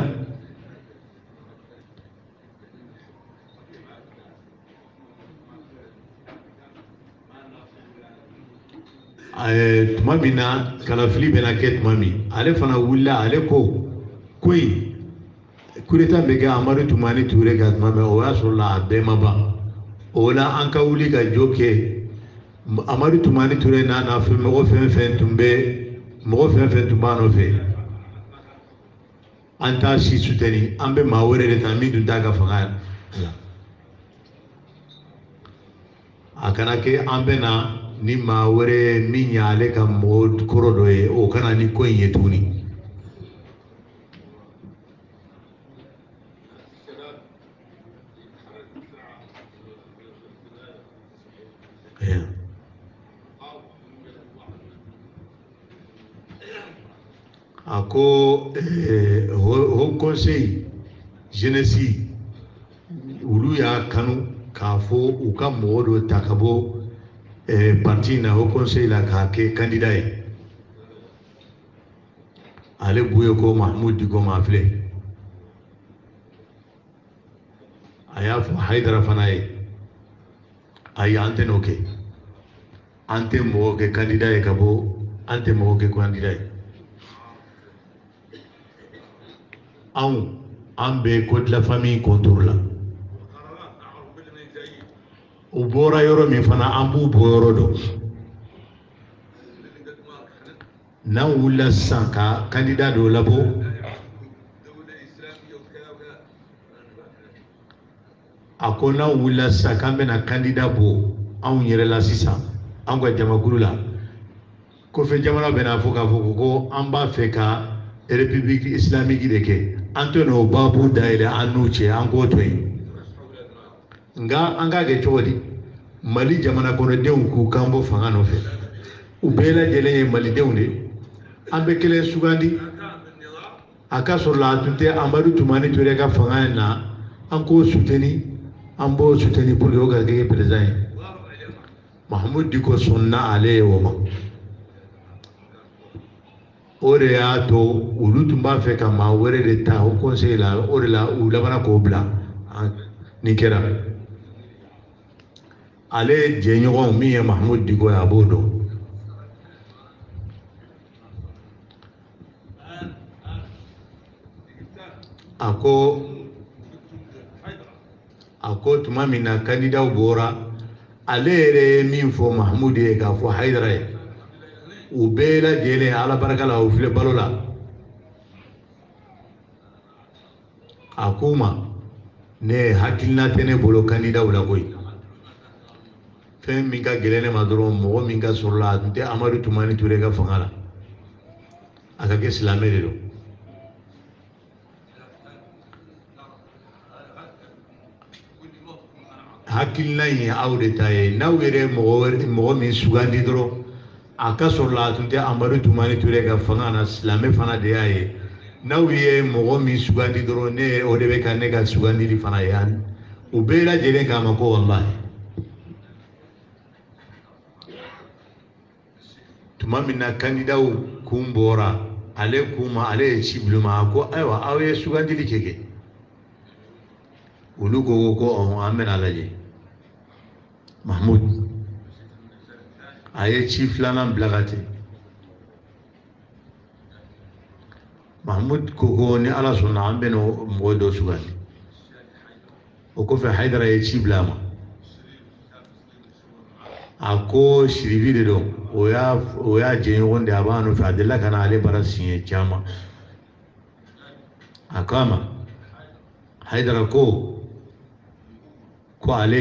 Speaker 1: tuma min na kalafili bɛna kɛ tuma min ale fana wulila ale ko ko in coup d'état bɛ kɛ Amadu Tumani Ture kan tuma min o y'a sɔrɔ la a bɛɛ ma ban o la an ka wuli ka jɔ kɛ Amadu Tumani Ture n'a nɔfɛ mɔgɔ fɛn fɛn tun bɛ mɔgɔ fɛn fɛn tun b'a nɔfɛ an t'a si soutenir an bɛ maa wɛrɛ de ta min dun t'a ka fanga la a kana kɛ an bɛ na ni maa wɛrɛ min y'ale ka mɔgɔ kɔrɔ dɔ ye o kana ni ko in ye tuguni a ko o conseil jeunesse olu y'a kanu k'a fɔ u ka mɔgɔ dɔ ta ka bɔ parti na o conseil la k'a kɛ candidat ye ale buye ko Mahmud Diko ma filɛ a y'a fɔ Haidara fana ye ayi an tɛ n'o kɛ an tɛ mɔgɔ kɛ candidat ye ka bɔ an tɛ mɔgɔ kɛ candidat ye anw an bɛ Côte de la Famille contour la u bɔra yɔrɔ min fana an b'u bɔ yɔrɔ dɔn n'an wulila sisan ka candidat dɔ labɔ a ko n'an wulila sisan k'an bɛna candidat bɔ anw yɛrɛ la sisan an ka jamakulu la kɔfɛ jamana bɛna fɔ k'a fɔ ko an b'a fɛ ka république islamique de kɛ an to n'o baabu dayɛlɛ an n'u cɛ an k'o to yen nka an k'a kɛ cogo di Mali jamana kɔnɔdenw k'u kan bɔ fanga nɔfɛ u bɛɛ lajɛlen ye malidenw de an bɛ kelen sugandi a ka sɔrɔ la a tun tɛ Amadu Tumani Ture ka fanga in na an k'o soutenir an b'o soutenir pour que o ka kɛ président ye Mahmud Diko sɔnna ale ye o ma o de y'a to olu tun b'a fɛ ka maa wɛrɛ de ta o conseil la o de la u labana k'o bila nin kɛra ale jɛɲɔgɔn min ye Mahmud Diko ye a b'o dɔn a ko a ko tuma min na candidat bɔra ale yɛrɛ ye min fɔ Mahmud ye k'a fɔ Haidara ye u bɛɛ lajɛlen ala barika la u filɛ balo la a ko ma ne hakilina tɛ ne bolo candidat la koyi fɛn min ka gɛlɛn ne ma dɔrɔn mɔgɔ min ka sɔrɔ la a tun tɛ Amadu Tumani Ture ka fanga la a ka kɛ silamɛ de don hakilina in ye aw de ta ye n'aw yɛrɛ mɔgɔ mɔgɔ min sugandi dɔrɔn a ka sɔrɔ la a tun tɛ Amadu Tumani Ture ka fanga na silamɛ fana de y'a ye n'aw ye mɔgɔ min sugandi dɔrɔn ne o de bɛ ka ne ka sugandili fana ye u bɛɛ lajɛlen k'a ma ko wallahi tuma min na candidat kun bɔra ale kun ma ale ye ci bila ma a ko ayiwa aw ye sugandili kɛ kɛ olu ko ko ɔhɔn an bɛna lajɛ Mahmud a ye ci filanan bila ka ten Mahmud ko ko ni ala sɔnna an bɛna mɔgɔ dɔ sugandi o kɔfɛ Haidara ye ci bila a ma a ko Siribi de don o y'a o y'a jɛɲɔgɔn de a b'a nɔfɛ a delila ka na ale bara siɲɛ caman akama haidara ko ko ale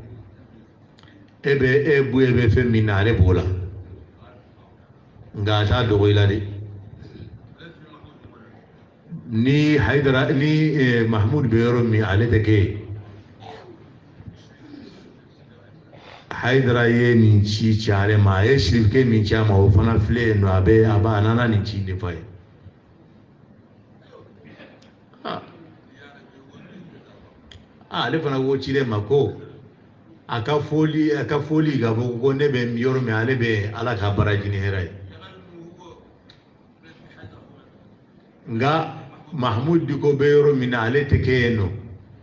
Speaker 1: ebe ebu ebe fe min ale bola nga ta dogo ila de ni haidara ni eh, mahmud beyoro mi ale teke haidara ye ni ci chare ma ye shirke min chama o fana fle no abe aba nana ni ci ne fay ah ale fana wo ci de mako aka foli aka foli ga ko ne be mi yoro mi ale be ala ka baraji ni heray nga mahmud di ko be yoro mi na ale teke no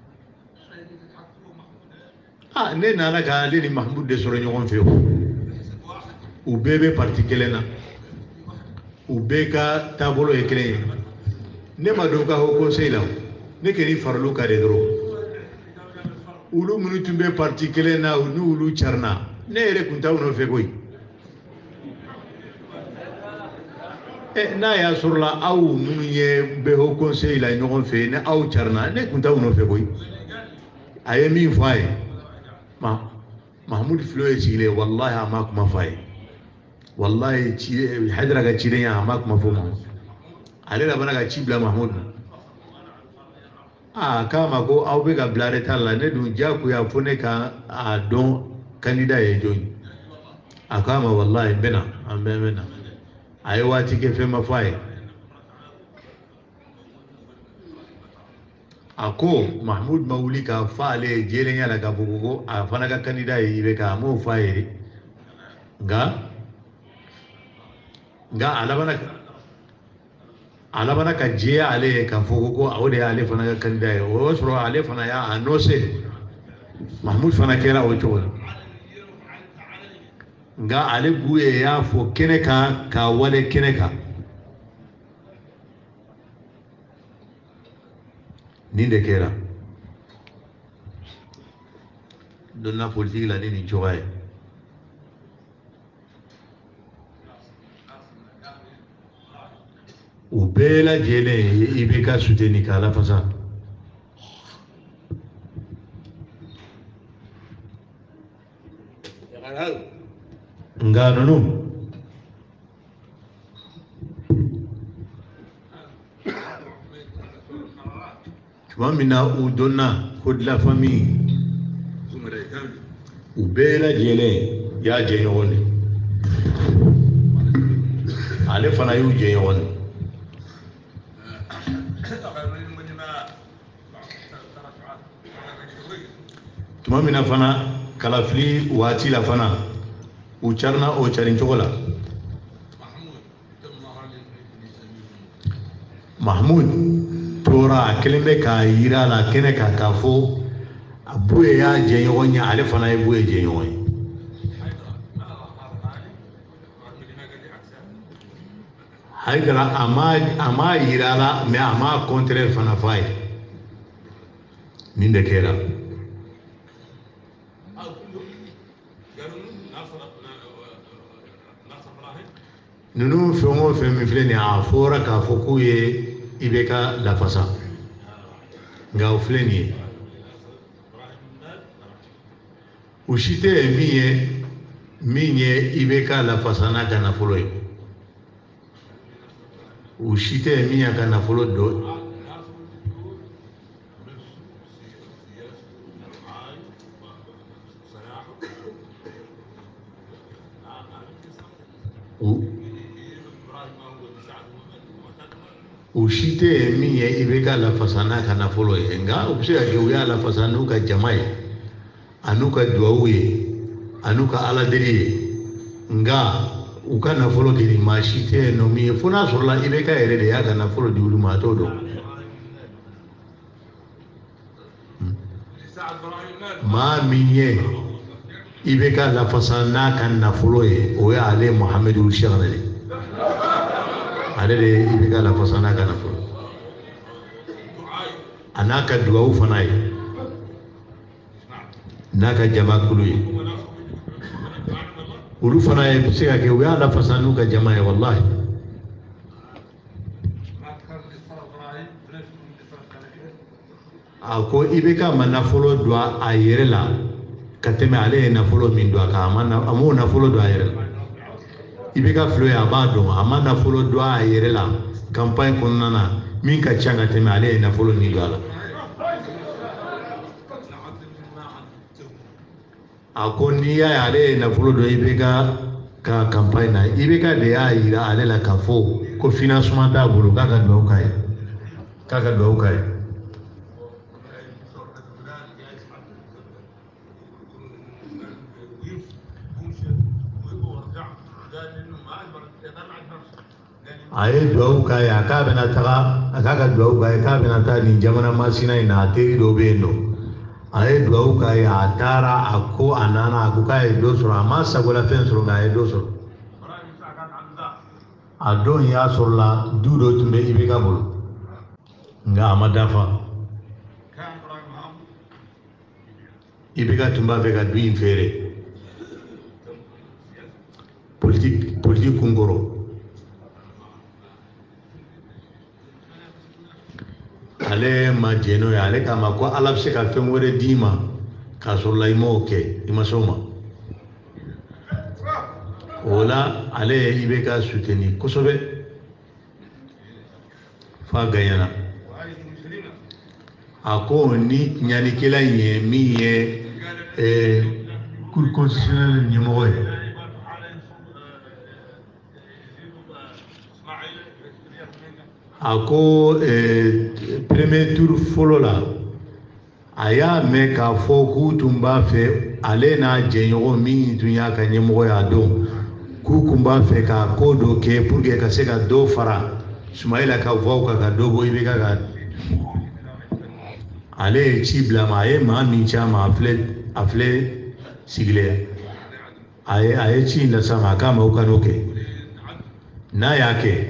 Speaker 1: ah ne nana ka ale ni mahmud de soro ñogon fe u bebe parti kelena u be ka tabolo e kelen ne ma do ka ho conseil la ne ke ni farlu ka de dro ulu munu tumbe parti kelena u nu ulu charna ne ere kunta uno fe koy e na ya surla aw munu ye be ho conseil la ñogon fe ne aw charna ne kunta uno fe koy aye min fay ma mahmud floye chile wallahi ama kuma fay wallahi chile hadra ga chile ya ama kuma fo ma ale la bana ga chibla mahmud ah kama ko aw be ga blare talla ne du jaku ya fone ka a don candidat e joni akama wallahi bena ambe bena ay wati ke fe ma fay ako mahmud mauli ka faale jele nyala ka bugo a fana ka candidat yi be ka mo faye nga nga alabana alabana ka je ale ka fugo ko awde ale fana ka candidat o soro ale fana ya anose mahmud fana kera o to nga ale buye ya fo keneka ka wale keneka ninde kera donna politique la nini chowaye u bɛɛ lajɛlen i bɛ ka soutenir k'a lafasa nka ninnu tuma min na u donna ko de la famille u bɛɛ lajɛlen y'a jɛɲɔgɔn de ale fana y'u jɛɲɔgɔn de tuma min na fana kalafili waati la fana u carina o carin cogo la mahmud tora a kelen bɛ k'a yira a la kɛnɛ kan k'a fɔ a buye y'a jɛɲɔgɔn ye ale fana ye buye jɛɲɔgɔn ye haidara a ma a ma yira a la mais a ma contraire fana f'a ye nin de kɛra ninnu fɛn o fɛn min filɛ nin ye a fɔra k'a fɔ k'u ye i bɛ ka lafasa nka o filɛ nin ye u si tɛ yen min ye min ye i bɛ ka lafasa n'a ka nafolo ye u si tɛ yen min y'a ka nafolo dɔ u si tɛ yen min ye i bɛ ka lafasa n'a ka nafolo ye nka u bɛ se ka kɛ u y'a lafasa n'u ka jama ye a n'u ka duwawu ye a n'u ka aladeli ye nka u ka nafolo kɛ maa si tɛ yen nɔ min ye fo n'a sɔrɔla i bɛ ka yɛrɛ de y'a ka nafolo di olu ma a t'o dɔn maa min ye i bɛ ka lafasa n'a ka nafolo ye o ye ale muhamadu sɛgɛrɛ de ale de i bɛ ka lafasa n'a ka nafolo a n'a ka duwawu fana ye n'a ka jama kulu ye olu fana ye bɛ se ka kɛ u y'a lafasa n'u ka jama ye wallahi a ko i bɛ ka ma nafolo don a yɛrɛ la ka tɛmɛ ale ye nafolo min don a kan a m'o nafolo don a yɛrɛ la i bɛ ka filo ye a b'a dɔn a ma nafolo don a yɛrɛ la campagne kɔnɔna na min ka ca ka tɛmɛ ale ye nafolo min don a la a ko n'i y'a ye ale ye nafolo don i bɛ ka ka campagne na i bɛ ka de y'a yira ale la k'a fɔ ko financement t'a bolo k'a ka duwawu k'a ye k'a ka duwawu k'a ye a ye duwawu k'a ye a k'a bɛna taga a k'a ka duwawu k'a ye k'a bɛna taa nin jamana masina in na a teri dɔ bɛ yen nɔ a ye duwawu k'a ye a taara a ko a nana a ko k'a ye dɔ sɔrɔ a ma sagola fɛn sɔrɔ nka a ye dɔ sɔrɔ a don y'a sɔrɔla du dɔ tun bɛ I B K bolo nka a ma dafa I B K tun b'a fɛ ka du in feere politique politique kun kɔrɔ ale ma jɛn n'o ye ale k'a ma ko Ala bɛ se ka fɛn wɛrɛ d'i ma k'a sɔrɔla i m'o kɛ i ma s'o ma o la ale ye I B K soutenir kosɛbɛ f'a gagnera a ko ni ɲanikɛla in ye min ye ɛɛ cour constitutionnelle ɲɛmɔgɔ ye a ko ɛɛ premier tour fɔlɔ la a y'a mɛn k'a fɔ k'u tun b'a fɛ ale n'a jɛɲɔgɔn min tun y'a ka ɲɛmɔgɔ y'a don k'u tun b'a fɛ ka ko dɔ kɛ pour que ka se ka dɔ fara Sumayila ka voix kan ka dɔ bɔ I B K ka ale ye ci bila ma a ye maa min ci a ma a filɛ a filɛ sigilen a ye a ye ci in lase a ma a k'a ma o ka n'o kɛ n'a y'a kɛ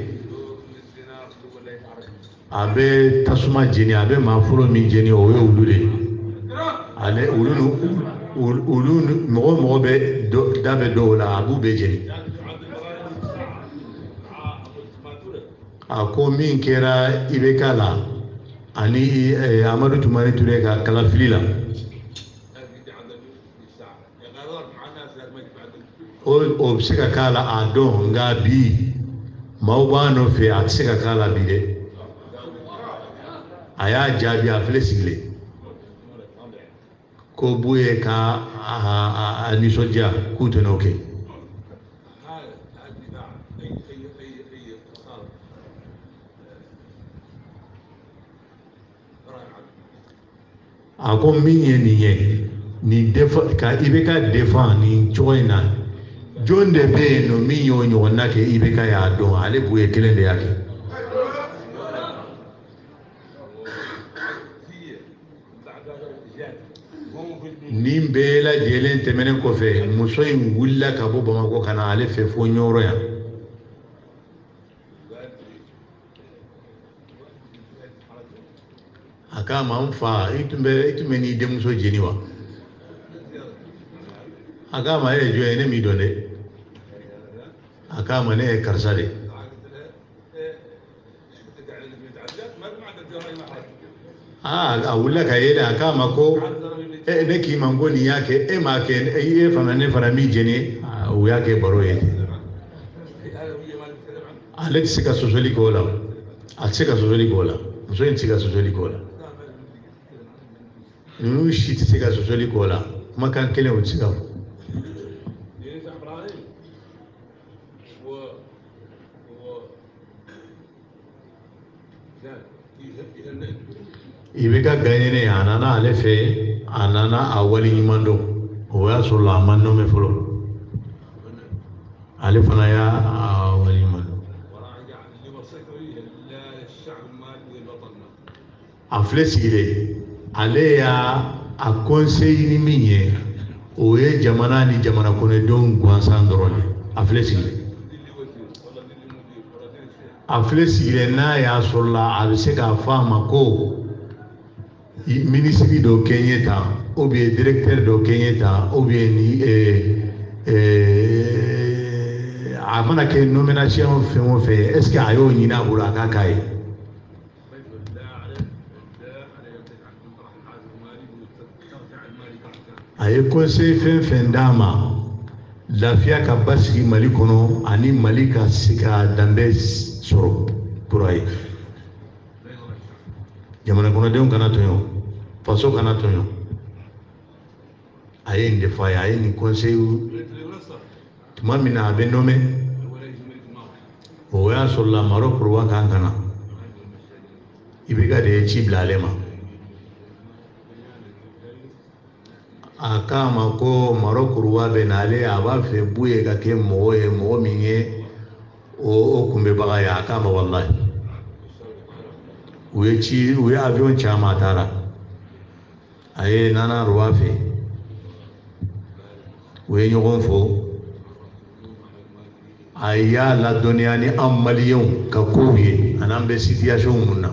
Speaker 1: a bɛ tasuma jeni a bɛ maa fɔlɔ min jeni o ye olu de ale olu olu mɔgɔ mɔgɔ bɛ da bɛ dɔw la a b'u bɛɛ jeni a ko min kɛra I B K la ani Amadu Tumani Ture ka kalafili la o o bɛ se ka k'a la a dɔn nka bi maaw b'a nɔfɛ a tɛ se ka k'a la bi dɛ a y'a jaabi a filɛ sigilen ko bu ye ka a nisɔndiya k'u tɛ n'o kɛ a ko min ye nin ye nin defa ka I B K defan nin cogo in na jɔn de bɛ yen nɔ min y'o ɲɔgɔnna kɛ I B K y'a dɔn ale bu ye kelen de y'a kɛ nin bɛɛ lajɛlen tɛmɛnen kɔfɛ muso in wulila ka bɔ Bamakɔ ka na ale fɛ fo Ɲɔrɔ yan a k'a ma n fa i tun bɛ i tun bɛ n'i denmuso jeni wa a k'a ma e ye jɔn ye ne m'i dɔn dɛ a k'a ma ne ye karisa de aa a wulila ka yɛlɛ a k'a ma ko e ne k'i ma ko nin y'a kɛ e m'a kɛ e fana ne fana min jeni o y'a kɛ baro ye ale tɛ se ka sɔsɔli kɛ o la a tɛ se ka sɔsɔli kɛ o la muso in tɛ se ka sɔsɔli kɛ o la ninnu si tɛ se ka sɔsɔli kɛ o la kumakan kelen o tɛ se ka fɔ I B K gagnene a nana ale fɛ a nana a wali ɲuman dɔn o y'a sɔrɔ a ma nɔmɛ fɔlɔ ale fana y'a wali ɲuman dɔn a filɛ sigilen ale y'a a conseil ni min ye o ye jamana ni jamana kɔnɔdenw gansan dɔrɔn de a filɛ sigilen a filɛ sigilen n'a y'a sɔrɔla a bɛ se k'a fɔ a ma ko ministre dɔ kɛɲɛ ta ou bien directeur dɔ kɛɲɛ ta ou bien ni a mana kɛ nomination fɛn o fɛn est ce que a y'o ɲini a bolo a k'a k'a ye ye conseil fɛn fɛn d'a ma lafiya ka basigi Mali kɔnɔ ani Mali ka se ka danbe sɔrɔ pour a ye jamana kɔnɔdenw kana tɔɲɔ faso kana tɔɲɔ a ye nin de fɔ a ye a ye nin conseil tuma min na a bɛ nommé o y'a sɔrɔla Maroc roi kan ka na I B K de ye ci bila ale ma a k'a ma ko Maroc roi bɛ nale a b'a fɛ Buye ka kɛ mɔgɔ ye mɔgɔ min ye o o kunbɛbaga ye a k'a ma wallahi u ye ci u ye avion caman taara a ye Nana roi fɛ u ye ɲɔgɔn fɔ a y'a ladɔnniya ni an maliyɛnw ka kow ye ani an bɛ situation mun na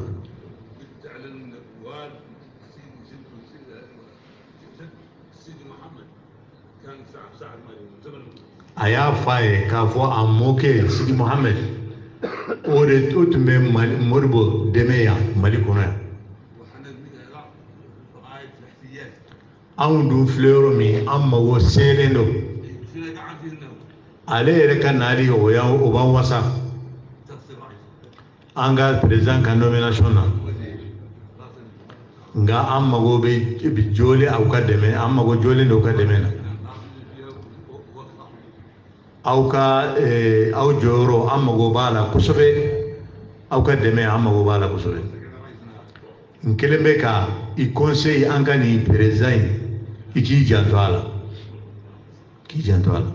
Speaker 1: a y'a fɔ a ye k'a fɔ a mɔkɛ Sidi Mohamed o de o tun bɛ Modibo dɛmɛ yan Mali kɔnɔ yan anw dun filɛ yɔrɔ min an mago sɛlen don ale yɛrɛ ka nali o ya o b'an wasa an ka président ka nomination na nka an mago bɛ joli aw ka dɛmɛ an mago jɔlen don ka dɛmɛ na aw ka aw jɔyɔrɔ an mago b'a la kosɛbɛ aw ka dɛmɛ an mago b'a la kosɛbɛ n kelen bɛ ka I conseil an ka nin président in I k'i janto a la k'i janto a la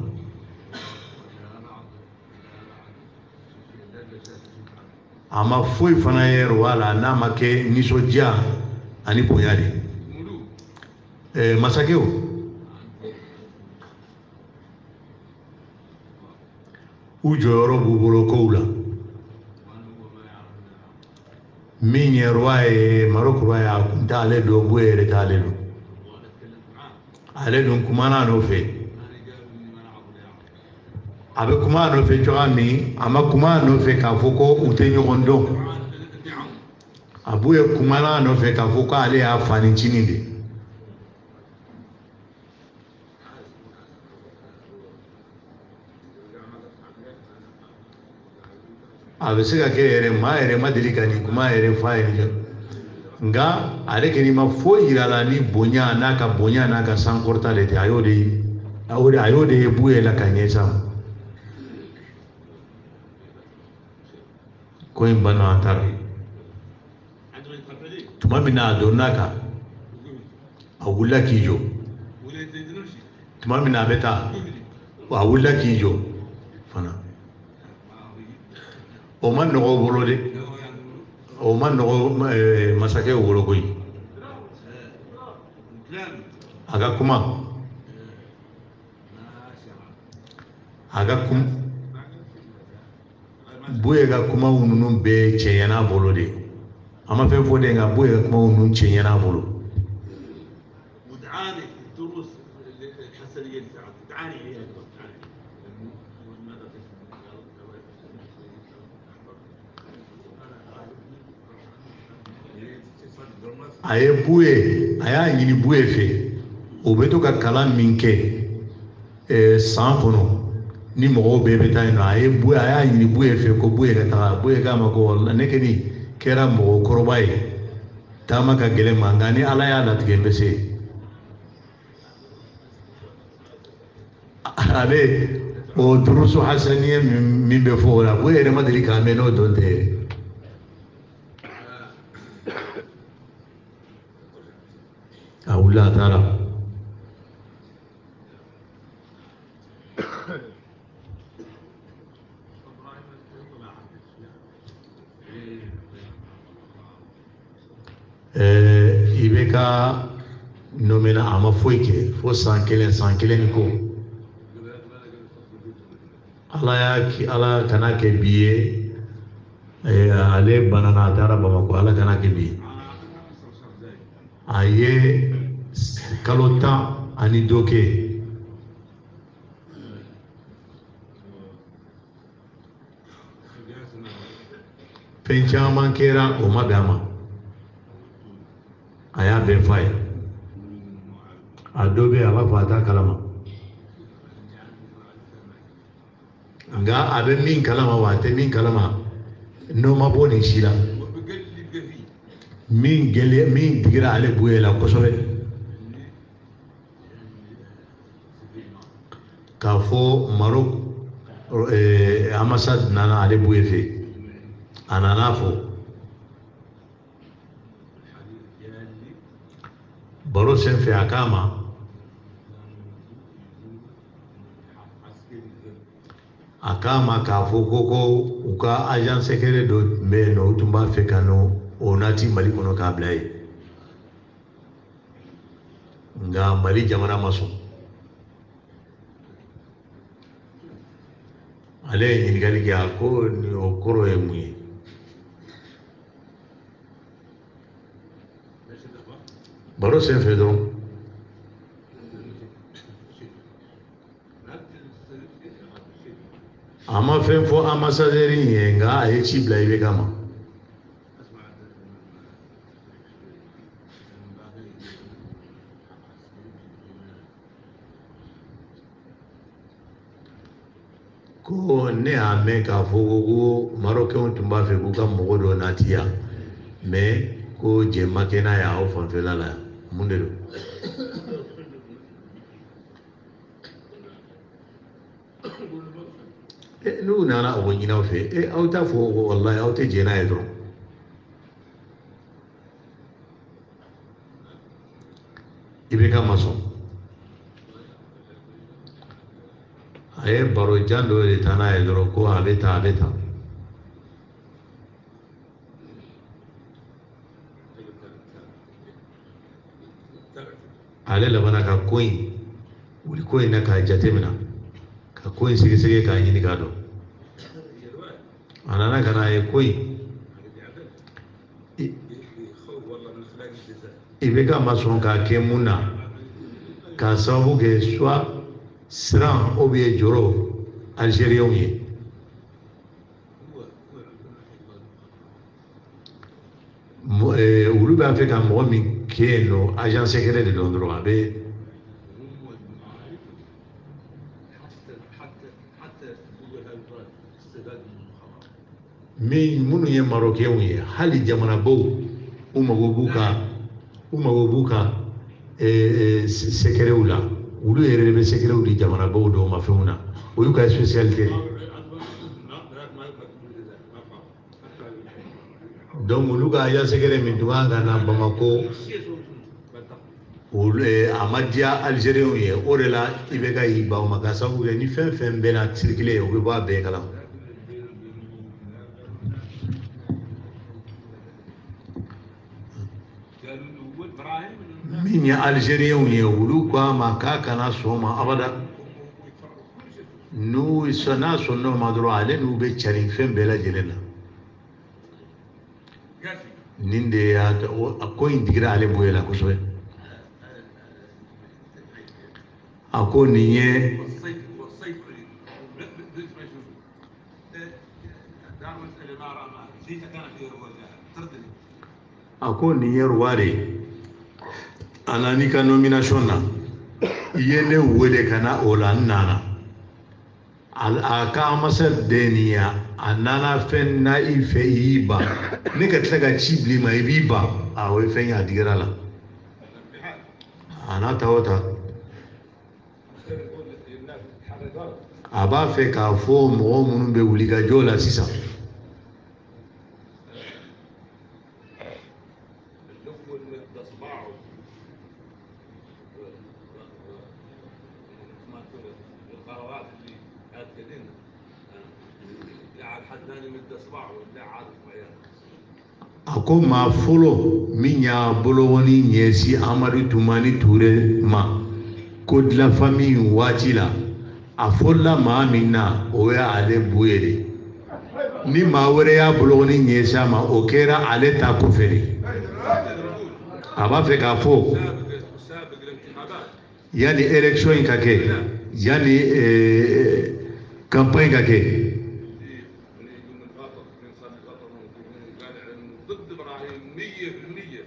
Speaker 1: a ma foyi fana ye roi la n'a ma kɛ nisɔndiya ani bonya de ɛɛ masakɛw u jɔyɔrɔ b'u bolo kow la min ye roi ye Maroc roi ye a kun t'ale dɔn Buye yɛrɛ t'ale dɔn ale dun kumana a nɔfɛ a bɛ kuma a nɔfɛ cogoya min a ma kuma a nɔfɛ k'a fɔ ko u tɛ ɲɔgɔn dɔn a Buye kumana a nɔfɛ k'a fɔ ko ale y'a fa ni cinin de a bɛ se ka kɛ yɛrɛ maa yɛrɛ ma deli ka nin kuma yɛrɛ f'a ye nka ale kɔni ma foyi yira la ni bonya n'a ka bonya n'a ka sankɔrɔta de tɛ a y'o de a y'o de ye Buye la ka ɲɛ sa ko in banna an taara tuma min na a donna kan a wulila k'i jɔ tuma min na a bɛ taa a wulila k'i jɔ fana o ma nɔgɔ o bolo dɛ o ma nɔgɔ masakɛ wolo koyi a ka kuma a ka kuma Buye ka kuma ninnu bɛɛ cɛɲɛna a bolo de a ma fɛn fɔ de nka Buye ka kuma ninnu cɛɲɛna a bolo a ye Buye a y'a ɲini Buye fɛ o bɛ to ka kalan min kɛ san kɔnɔ ni mɔgɔw bɛɛ bɛ taa yen nɔ a ye Buye a y'a ɲini Buye fɛ ko Buye ka taga Buye k'a ma ko ne kɔni kɛra mɔgɔkɔrɔba ye taama ka gɛlɛn ma nka ni Ala y'a latigɛ n bɛ se ale o durusu hasaniya min bɛ fɔ o la Buye yɛrɛ ma deli k'a mɛn n'o dɔn tɛ a wulila a taara I B K nommé a ma foyi kɛ fo san kelen san kelen ni ko Ala y'a Ala kana kɛ bi ye ale banana a taara Bamako Ala kana kɛ bi ye a ye kalo tan ani dɔ kɛ fɛn caman kɛra o ma bɛn a ma a y'a bɛɛ f'a ye adobe aba fata kalama nga abe min kalama wate min kalama no maboni shila min gele min digira ale buyela kosobe ka fo Maroc eh, ambassade nana ale buye fe anana fo baro sen fe akama akama ka fo koko uka agent secret do me no tumba fe kano onati mali kono ka blay nga mali jamana maso ale ni gali ya ko ni okoro e muyi baro sen fe do ama fen fo ambassadeur ye nga ay ci blay be kama ko ne a me ka fo ko Marocain tumba fe ko ka mogo do natia me ko je makena ya o fan fe la la munde do e nu nana o nyina fe e auta fo ko wallahi auta je na yedro ibe ka maso aye baro jando de tana yedro ko abeta abeta ale labana ka koin wuli koin na ka jatemina ka koin sigi sigi ka nyini ka do anana kana ye koin ibe ka mason ka ke muna ka sababu ke soit siran ou bien joro algérien ye olu b'a fɛ ka mɔgɔ min kɛ yen nɔ agent secret de don dɔrɔn a bɛ min minnu ye Marocain ye hali jamanabaw u mago b'u ka u mago b'u ka secretw la olu yɛrɛ de bɛ secretw di jamanabaw dɔw ma fɛnw na o y'u ka spécialité donc olu ka agent secret min tun kan ka na Bamako olu a ma diya Algériens ye o de la i bɛ ka y'i ban o ma ka sababu kɛ ni fɛn fɛn bɛ na circuler o bɛ bɔ a bɛɛ kalama min ye Algériens ye olu ko a ma k'a kana sɔn ma abada n'u sɔn n'a sɔnn'o ma dɔrɔn ale n'u bɛ carin fɛn bɛɛ lajɛlen na nin de y'a ko in digira ale boye la kosɛbɛ a ko nin ye a ko nin ye roi de ye a nana i ka nomination na i ye ne wele ka na o la n nana a ka ambassade de nin ye a nana fɛn na i fɛ i y'i ban ne ka tila ka ci bil'i ma i b'i ban a o ye fɛn ye a digira la a n'a ta o ta a b'a fɛ k'a fɔ mɔgɔ minnu bɛ wuli ka jɔ la sisan a ko maa fɔlɔ min y'a bolokɔni ɲɛsin Amadu Tumani Ture ma ko dilan famille waati la a fɔlɔla maa min na o ye ale Buye de ni maa wɛrɛ y'a bolokɔni ɲɛsin a ma o kɛra ale ta kɔfɛ de a b'a fɛ k'a fɔ yanni élection in ka kɛ yanni campagne ka kɛ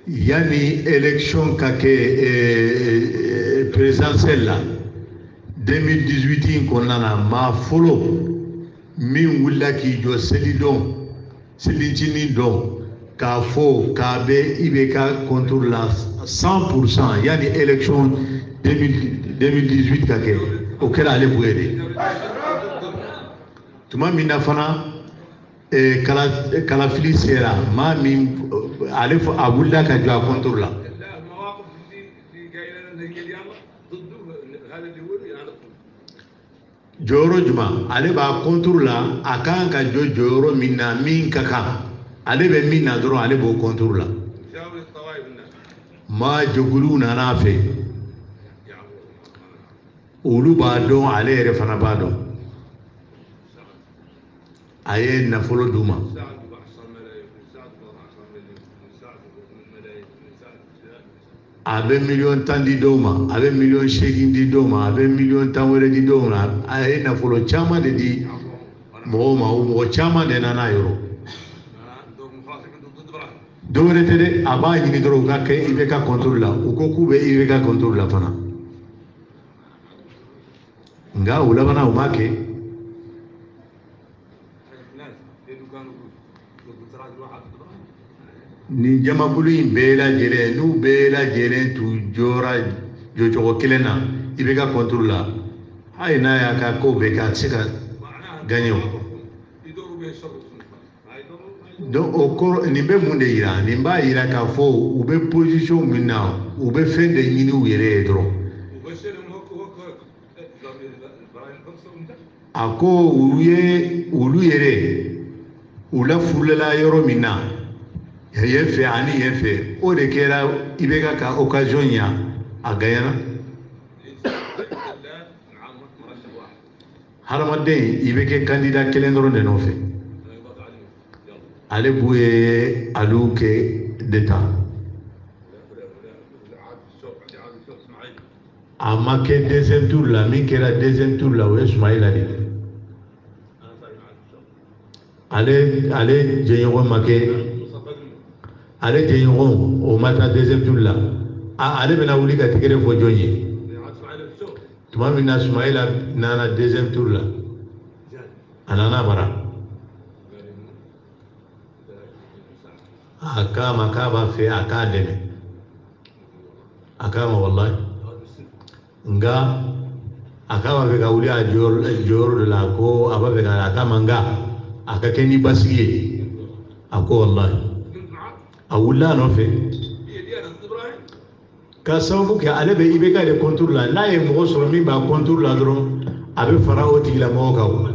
Speaker 1: yani élection ka kɛ présidentielle la deux mille dix-huit in kɔnɔna na maa fɔlɔ min wulila k'i jɔ seli dɔn selicinin dɔn k'a fɔ k'a bɛ I B K contour la cent pour cent yani élection deux mille dix-huit ka kɛ o kɛra ale Buye de tuma min na fana kalafili sera maa min ale a wulila ka jɔ a contour la jɔyɔrɔ juma ale b'a contour la a kan ka jɔ jɔyɔrɔ min na min ka kan ale bɛ min na dɔrɔn ale b'o contour la maa jɛkuluw nana a fɛ olu b'a dɔn ale yɛrɛ fana b'a dɔn a ye nafolo d'u ma a bɛ miliyɔn tan di dɔw ma a bɛ miliyɔn seegin di dɔw ma a bɛ miliyɔn tan wɛrɛ di dɔw ma a ye nafolo caman de di mɔgɔw ma o mɔgɔ caman de nana yɔrɔ dɔ wɛrɛ tɛ dɛ a b'a ɲini dɔrɔn u ka kɛ I B K contour la u ko k'u bɛ I B K contour la fana nka u labanna u m'a kɛ nin jamakulu in bɛɛ lajɛlen n'u bɛɛ lajɛlen tun jɔra jɔcogo kelen na I B K contour la hali n'a y'a ka ko bɛɛ kɛ a tɛ se ka gagner o donc o kɔrɔ nin bɛ mun de yira nin b'a yira k'a fɔ u bɛ position min na u bɛ fɛn de ɲini u yɛrɛ ye dɔrɔn a ko olu ye olu yɛrɛ u lafurula yɔrɔ min na yen fɛ ani yen fɛ o de kɛra I B K ka occasion ya a gagnera hadamaden I bɛ kɛ candidat kelen dɔrɔn de nɔfɛ ale Buye alu kɛ d'État a ma kɛ deuxième tour la min kɛra deuxième tour la o ye Sumayila de ale ale jɛɲɔgɔn ma kɛ ale jɛɲɔgɔn o ma taa deuxième tour la ale bɛna wuli ka tigɛrɛ fɔ jɔn ye tuma min na Sumayila nana deuxième tour la a nana mara a k'a ma k'a b'a fɛ a k'a dɛmɛ a k'a ma wallahi nga a k'a b'a fɛ ka wuli a jɔyɔrɔ de la ko a b'a fɛ ka a k'a ma nga a ka kɛ ni basigi ye a ko wallahi a wulila a nɔfɛ ka sababu kɛ ale bɛ I B K de contour la n'a ye mɔgɔ sɔrɔ min b'a contour la dɔrɔn a bɛ fara o tigilamɔgɔ kan o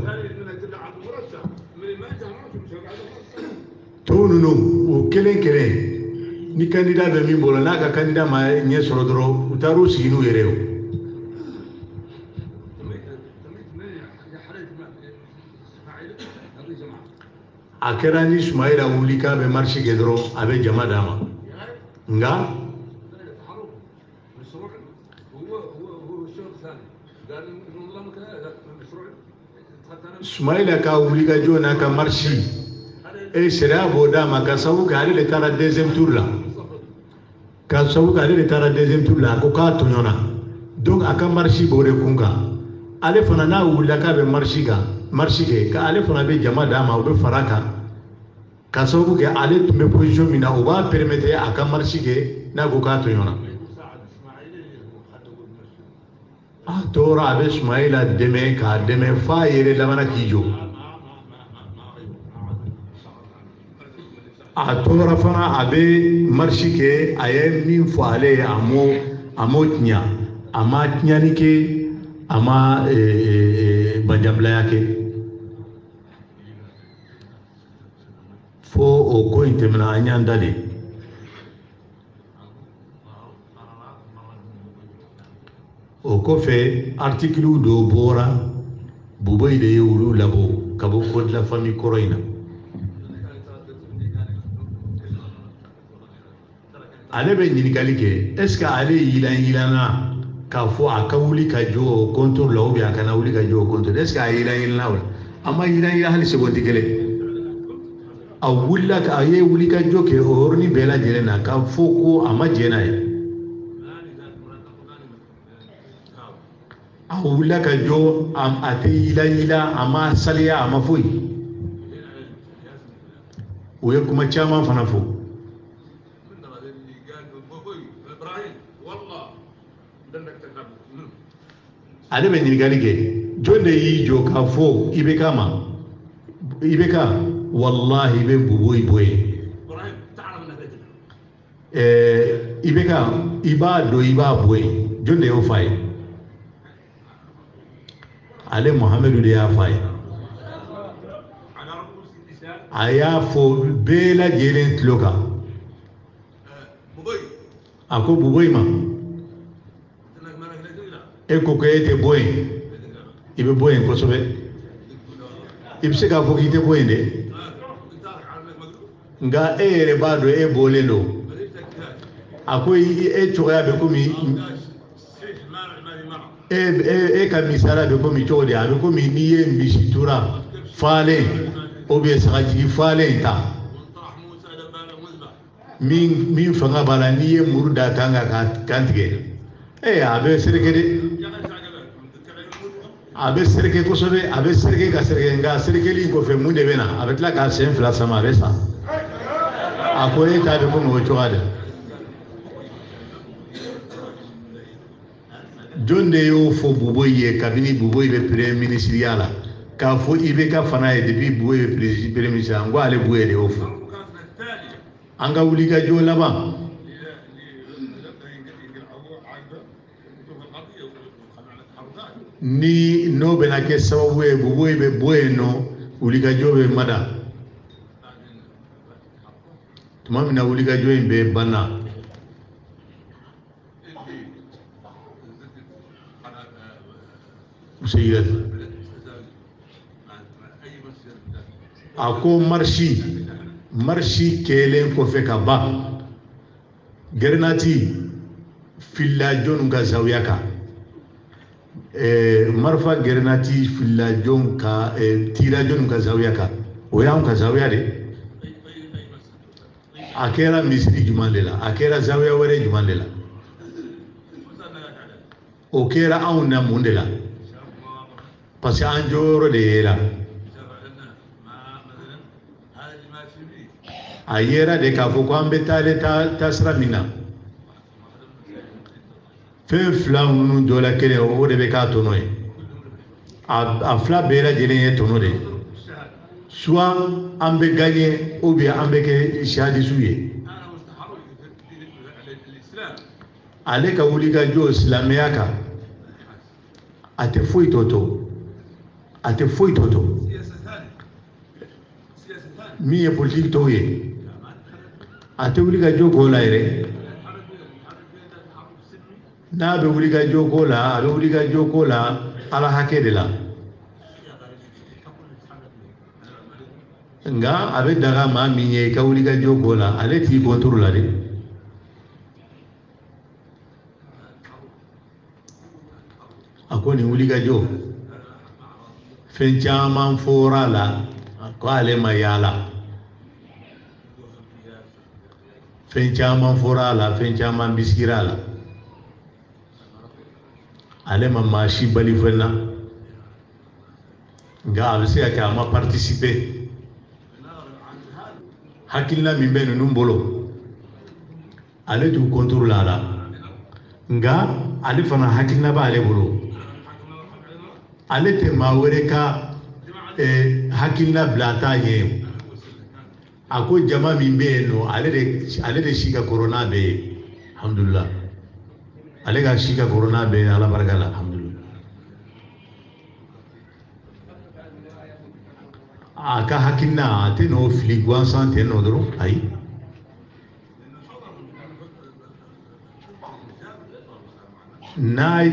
Speaker 1: tɔw ninnu o kelen kelen ni candidat bɛ min bolo n'a ka candidat ma ɲɛ sɔrɔ dɔrɔn u taar'u sigi n'u yɛrɛ o a kɛra ni Sumayila wuli k'a bɛ marche kɛ dɔrɔn a bɛ jama d'a ma nka Sumayila ka wuli ka jɔ n'a ka marche e sariya b'o d'a ma ka sababu kɛ ale de taara deuxième tour la ka sababu kɛ ale de taara deuxième tour la a ko k'a tɔɲɔna donc a ka marche b'o de kun kan ale fana n'a wulila k'a bɛ marche kan marche kɛ k'ale fana bɛ jama d'a ma o bɛ fara kan ka sababu kɛ ale tun bɛ position min na o b'a permettre a ka marche kɛ n'a ko k'a tɔɲɔna a tora a bɛ Sumayila dɛmɛ k'a dɛmɛ f'a yɛrɛ labanna k'i jɔ a tora fana a bɛ marche kɛ a ye min fɔ ale ye a m'o a m'o tiɲɛ a ma tiɲɛni kɛ a ma banjanbilaya kɛ fo o ko in tɛmɛna an y'an da de o kɔfɛ article dɔw bɔra Buboyi de ye olu labɔ ka bɔ code de la famille kɔrɔ in na ale bɛ ɲininkali kɛ est ce que ale yilan yilanna k'a fɔ a ka wuli ka jɔ o contour la ou bien a kana wuli ka jɔ o contour est ce que a yilan yilanna o la a ma yilan yilan hali seconde kelen a wulila ka a ye wuli ka jɔ kɛ o yɔrɔnin bɛɛ lajɛlen na k'a fɔ ko a ma jɛn n'a ye a wulila ka jɔ a tɛ yila yila a ma saliya a ma foyi o ye kuma caman fana fɔ ale bɛ ɲininkali kɛ jɔn de y'i jɔ k'a fɔ i bɛ k'a ma i bɛ ka wallahi i bɛ bubo i bɔ ye ɛɛ i bɛ ka i b'a dɔn i b'a bɔ ye jɔn de y'o f'a ye ale Muhamadu de y'a f'a ye a y'a fɔ bɛɛ lajɛlen tulo kan a ko bubo ma e ko ko e tɛ bɔ yen i bɛ bɔ yen kosɛbɛ i bɛ se k'a fɔ k'i tɛ bɔ yen dɛ nka e yɛrɛ b'a dɔn e bɔlen don a ko e cogoya bɛ komi e e ka misaliya bɛ komi cogo di a bɛ komi n'i ye misi tura falen ubiyɛn sagajigi falen ta min min fanga b'a la n'i ye muru da kan ka kan tigɛ e a bɛ sereke de a bɛ sereke kosɛbɛ a bɛ sereke ka sereke nka serekeli kɔfɛ mun de bɛ na a bɛ tila k'a sen fila sama a bɛ sa a ko e t'a bɛ komi o cogoya de jɔn de y'o fɔ Buboyi ye kabini Buboyi bɛ premier ministeriya la k'a fɔ I B K fana ye depuis Buboyi bɛ premier ministeriya n ko ale Buboyi de y'o fɔ an ka wuli ka jɔ laban ni n'o bɛna kɛ sababu ye Buboyi bɛ bɔ yen nɔ wulikajɔ bɛ mada tuma min na wulikajɔ in bɛ banna a ko marshi marshi kɛlen kɔfɛ ka ban grenati fila jɔnw ka zawiya kan marfa grenati fila jɔnw ka tira jɔnw ka zawiya kan o y'anw ka zawiya de a kɛra misiri jumɛn de la a kɛra zawiya wɛrɛ jumɛn de la o kɛra anw na mun de la parce que an jɔyɔrɔ de yera a yera de k'a fɔ ko an bɛ taale taasira min na fɛn fila minnu jɔla kelen o de bɛ k'a tɔnɔ ye a fila bɛɛ lajɛlen ye tɔnɔ de ye soit an bɛ gagner ou bien an bɛ kɛ sihadisiw ye ale ka wuli ka jɔ silamɛya kan a tɛ foyi tɔ to a tɛ foyi tɔ to min ye politique tɔw ye a tɛ wuli ka jɔ k'o la yɛrɛ n'a bɛ wuli ka jɔ k'o la a bɛ wuli ka jɔ k'o la ala hakɛ de la nka a bɛ daga maa min ye i ka wuli ka jɔ k'o la ale t'i contour la de a ko nin wuli ka jɔ fɛn caman fɔra a la ko ale ma yaala fɛn caman fɔra a la fɛn caman bisikira a la ale ma maa si bali fɛn na nka a bɛ se ka kɛ a ma participer hakilina min bɛ ninnu bolo ale t'u contour la a la nka ale fana hakilina b'ale bolo ale tɛ maa wɛrɛ ka hakilina bila a t'a ɲɛ a ko jama min bɛ yen nɔ ale de ale de si ka corona bɛ yen alhamdulillah ale ka si ka corona bɛ yen ala barika la alhamdulillah a ka hakilina a tɛ n'o fili gansan tɛ nɔ dɔrɔn ayi n'a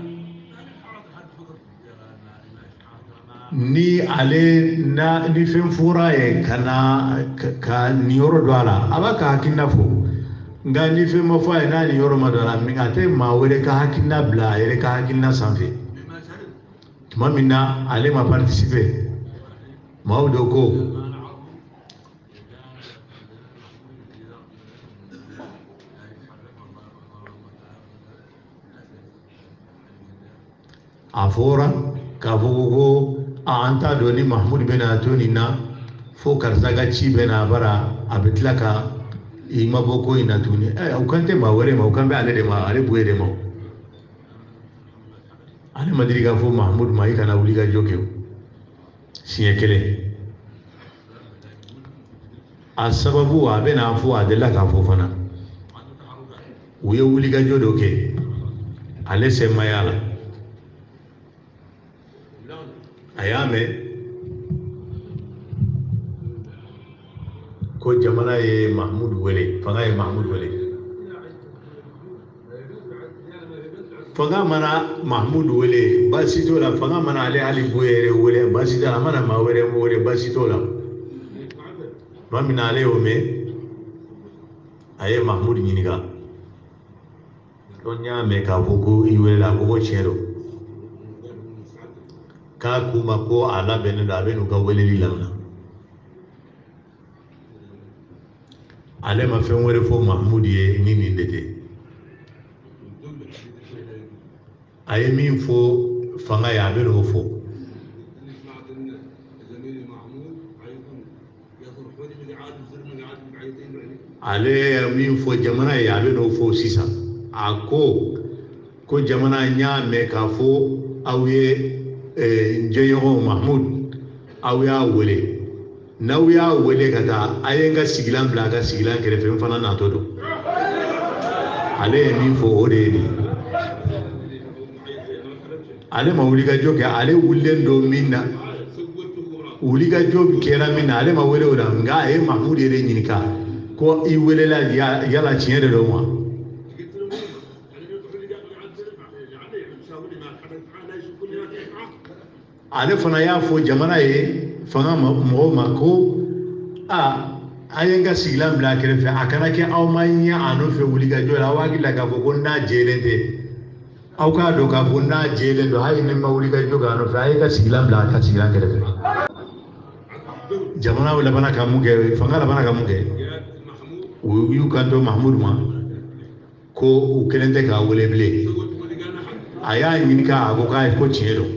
Speaker 1: ni ale na ni fɛn fɔra ye ka na ka nin yɔrɔ dɔ a la a b'a ka hakilina fɔ nka ni fɛn ma fɔ a ye n'a ni yɔrɔ ma dɔ a la a tɛ maa wɛrɛ ka hakilina bila a yɛrɛ ka hakilina sanfɛ tuma min na ale ma participer maaw dɔ ko afora kafugo anta doni mahmud bena tonina fo karzaga ci bena bara abitlaka imaboko inatuni eh ukante mawere ma ukambe ale de ma ale buye de ma ale madiriga fo mahmud mai kana uliga joke sinyekele asababu abena fo adela ka fo fana uye uliga jodoke ale semayala ayame ko jamana ye mahmud wele fanga ye mahmud wele fanga mana mahmud wele basito la fanga mana ale ali boyere wele basito la mana mawere wele basito la mamina ale ome aye mahmud nyiniga donya me ka buku iwele la ko chero ka kuma ko ala benu da benu ka wele lilamna ale ma fɛn wɛrɛ fɔ mahmud ye ni nin de tɛ a ye min fɔ fanga ye a bɛ n'o fɔ ale ye min fɔ jamana ye a bɛ n'o fɔ sisan a ko ko jamana n y'a mɛn k'a fɔ aw ye n jɛɲɔgɔn mahmud aw y'a wele n'aw y'a wele ka taa a ye n ka sigilan bila a ka sigilan kɛrɛfɛ n fana natɔ don ale ye min fɔ o de ye nin ale ma wulikajɔ kɛ ale wulilen don min na wulikajɔ kɛra min na ale ma wele o la nka a ye mahmud yɛrɛ ɲininka ko i welela yala tiɲɛ de don wa ale fana y'a fɔ jamana ye fanga mɔgɔw ma ko a a ye n ka sigilan bila a kɛrɛfɛ a kana kɛ aw ma ɲɛ a nɔfɛ wulikajɔ la aw hakili la k'a fɔ ko n'a jɛlen tɛ aw k'a dɔn k'a fɔ n'a jɛlen don hali ni ma wulikajɔ k'a nɔfɛ a ye ka sigilan bila a ka sigilan kɛrɛfɛ jamana labana ka mun kɛ fanga labana ka mun kɛ u y'u kanto mahmud ma ko u kelen tɛ k'a wele bilen a y'a ɲininka a ko k'a ye ko tiɲɛ don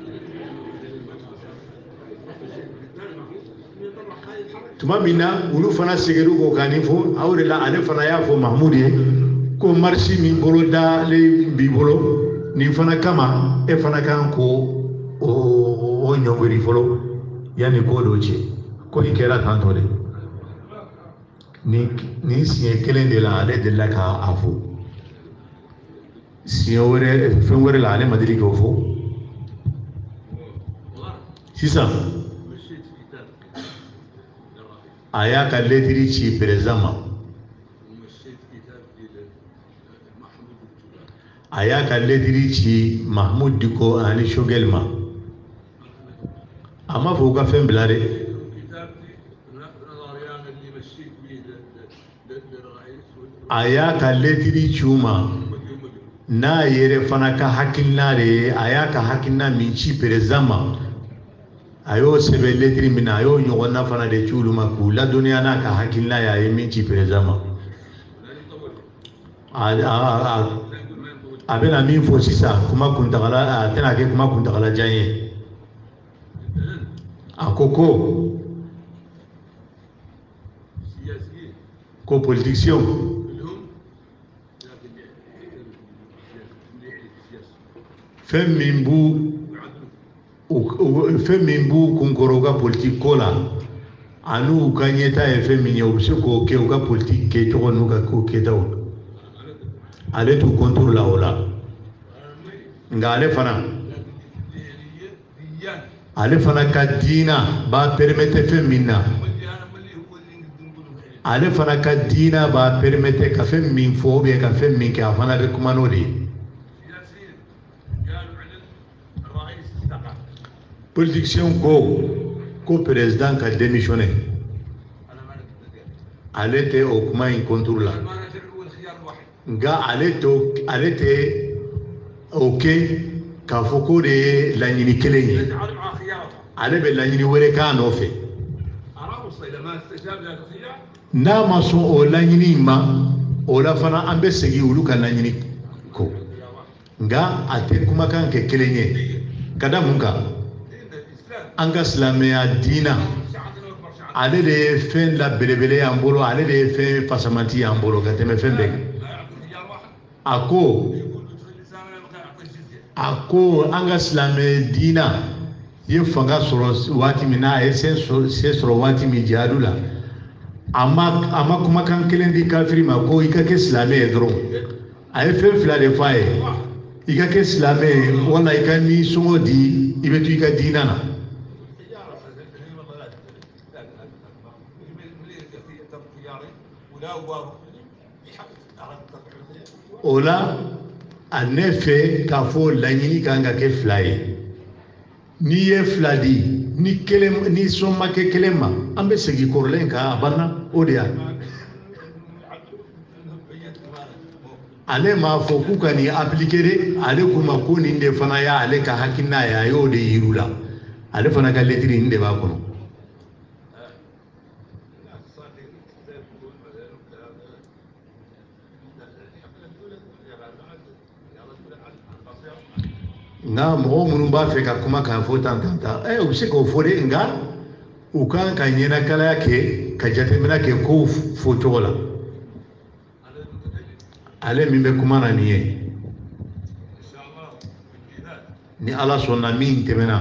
Speaker 1: tuma min na olu fana seginna k'o kan nin fɔ aw de la ale fana y'a fɔ mahmud ye ko marisi min bolo dalen b'i bolo nin fana kama e fana kan ko o ɲɔngiri fɔlɔ yanni ko dɔ cɛ ko i kɛra tantɔ de nin siɲɛ kelen de la ale delila k'a fɔ siɲɛ wɛrɛ fɛn wɛrɛ la ale ma deli k'o fɔ sisan a y'a ka lɛtiri ci perezan ma a y'a ka lɛtiri ci mahmud diko ani shogel ma a ma fɔ u ka fɛn bila dɛ a y'a ka lɛtiri ci u ma n'a yɛrɛ fana ka hakilina de ye a y'a ka hakilina min ci perezan ma a y'o sɛbɛn lɛtiri min na a y'o ɲɔgɔnna fana de ci olu ma k'u ladɔnniya n'a ka hakilina ye a ye min ci perezan ma a bɛna min fɔ sisan kuma kuntagala a tɛna kɛ kuma kuntagalajan ye a ko ko ko politiciens fɛn min b'u fɛn min b'u kunkɔrɔ u ka politique ko la ani u ka ɲɛta ye fɛn min ye u bɛ se k'o kɛ u ka politique kɛcogo n'u ka ko kɛtaw ale t'u contour la o la nka ale fana ale fana ka diina b'a permettre fɛn min na ale fana ka diina b'a permettre ka fɛn min fɔ ou bien ka fɛn min kɛ a fana bɛ kuma n'o de ye politiciens ko ko président ka démissionner ale tɛ o kuma in contour la nka ale to ale tɛ o kɛ k'a fɔ ko de ye laɲini kelen ye ale bɛ laɲini wɛrɛ k'a nɔfɛ n'a ma sɔn o laɲini in ma o la fana an bɛ segin olu ka laɲini ko nga ate kumakan ke kelenye kada munka anga silamɛya dina ale de ye fɛn la belebele y'an bolo ale de ye fɛn fasamanti y'an bolo ka tɛmɛ fɛn bɛɛ kan a ko a ko an ka silamɛ dina ye fanga sɔrɔ waati min na a ye se sɔrɔ waati min jihadu la a ma a ma kumakan kelen di kafiri ma ko i ka kɛ silamɛ ye dɔrɔn a ye fɛn fila de fɔ a ye i ka kɛ silamɛ ye wala i ka nisɔngɔ di i bɛ to i ka diina na o la a ne fɛ k'a fɔ laɲini kan ka kɛ fila ye n'i ye fila di ni kelen ni sɔn ma kɛ kelen ma an bɛ segin kɔrɔlen kan a banna o de ya ale m'a fɔ k'u ka nin appliquer de ale k'u ma ko nin de fana y'ale ka hakilina ye a y'o de yir'u la ale fana ka lettre nin de b'a kɔnɔ nga mɔgɔ minnu b'a fɛ ka kuma k'a fɔ tan tan tan ɛ u bɛ se k'o fɔ de nga u kan ka ɲɛnakalaya kɛ ka jateminɛ kɛ kow fɔ cogo la ale min bɛ kuma na nin ye ni ala sɔnna min tɛmɛna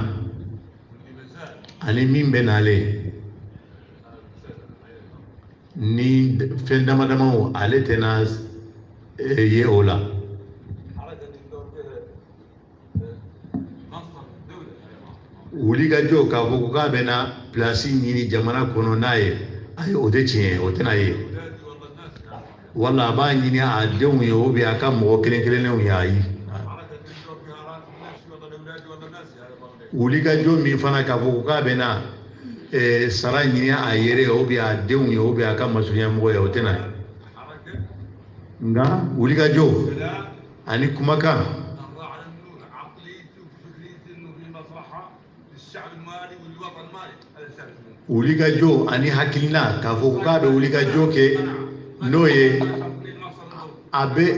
Speaker 1: ani min bɛ nalen ni fɛn dama damaw ale tɛna ye o la wuli ka jɔ k'a fɔ ko k'a bɛ na pilasi ɲini jamana kɔnɔ n'a ye ayi o tɛ tiɲɛ ye o tɛna ye wala a b'a ɲini a denw ye ou bien a ka mɔgɔ kelen kelennenw ye ayi wuli ka jɔ min fana k'a fɔ ko k'a bɛ na sara ɲini a yɛrɛ ye ou bien a denw ye ou bien a ka masurunyamɔgɔ ye o tɛna ye nka wuli ka jɔ ani kumakan wuli ka jɔ ani hakilina k'a fɔ k'a bɛ wuli ka jɔ kɛ n'o ye a bɛ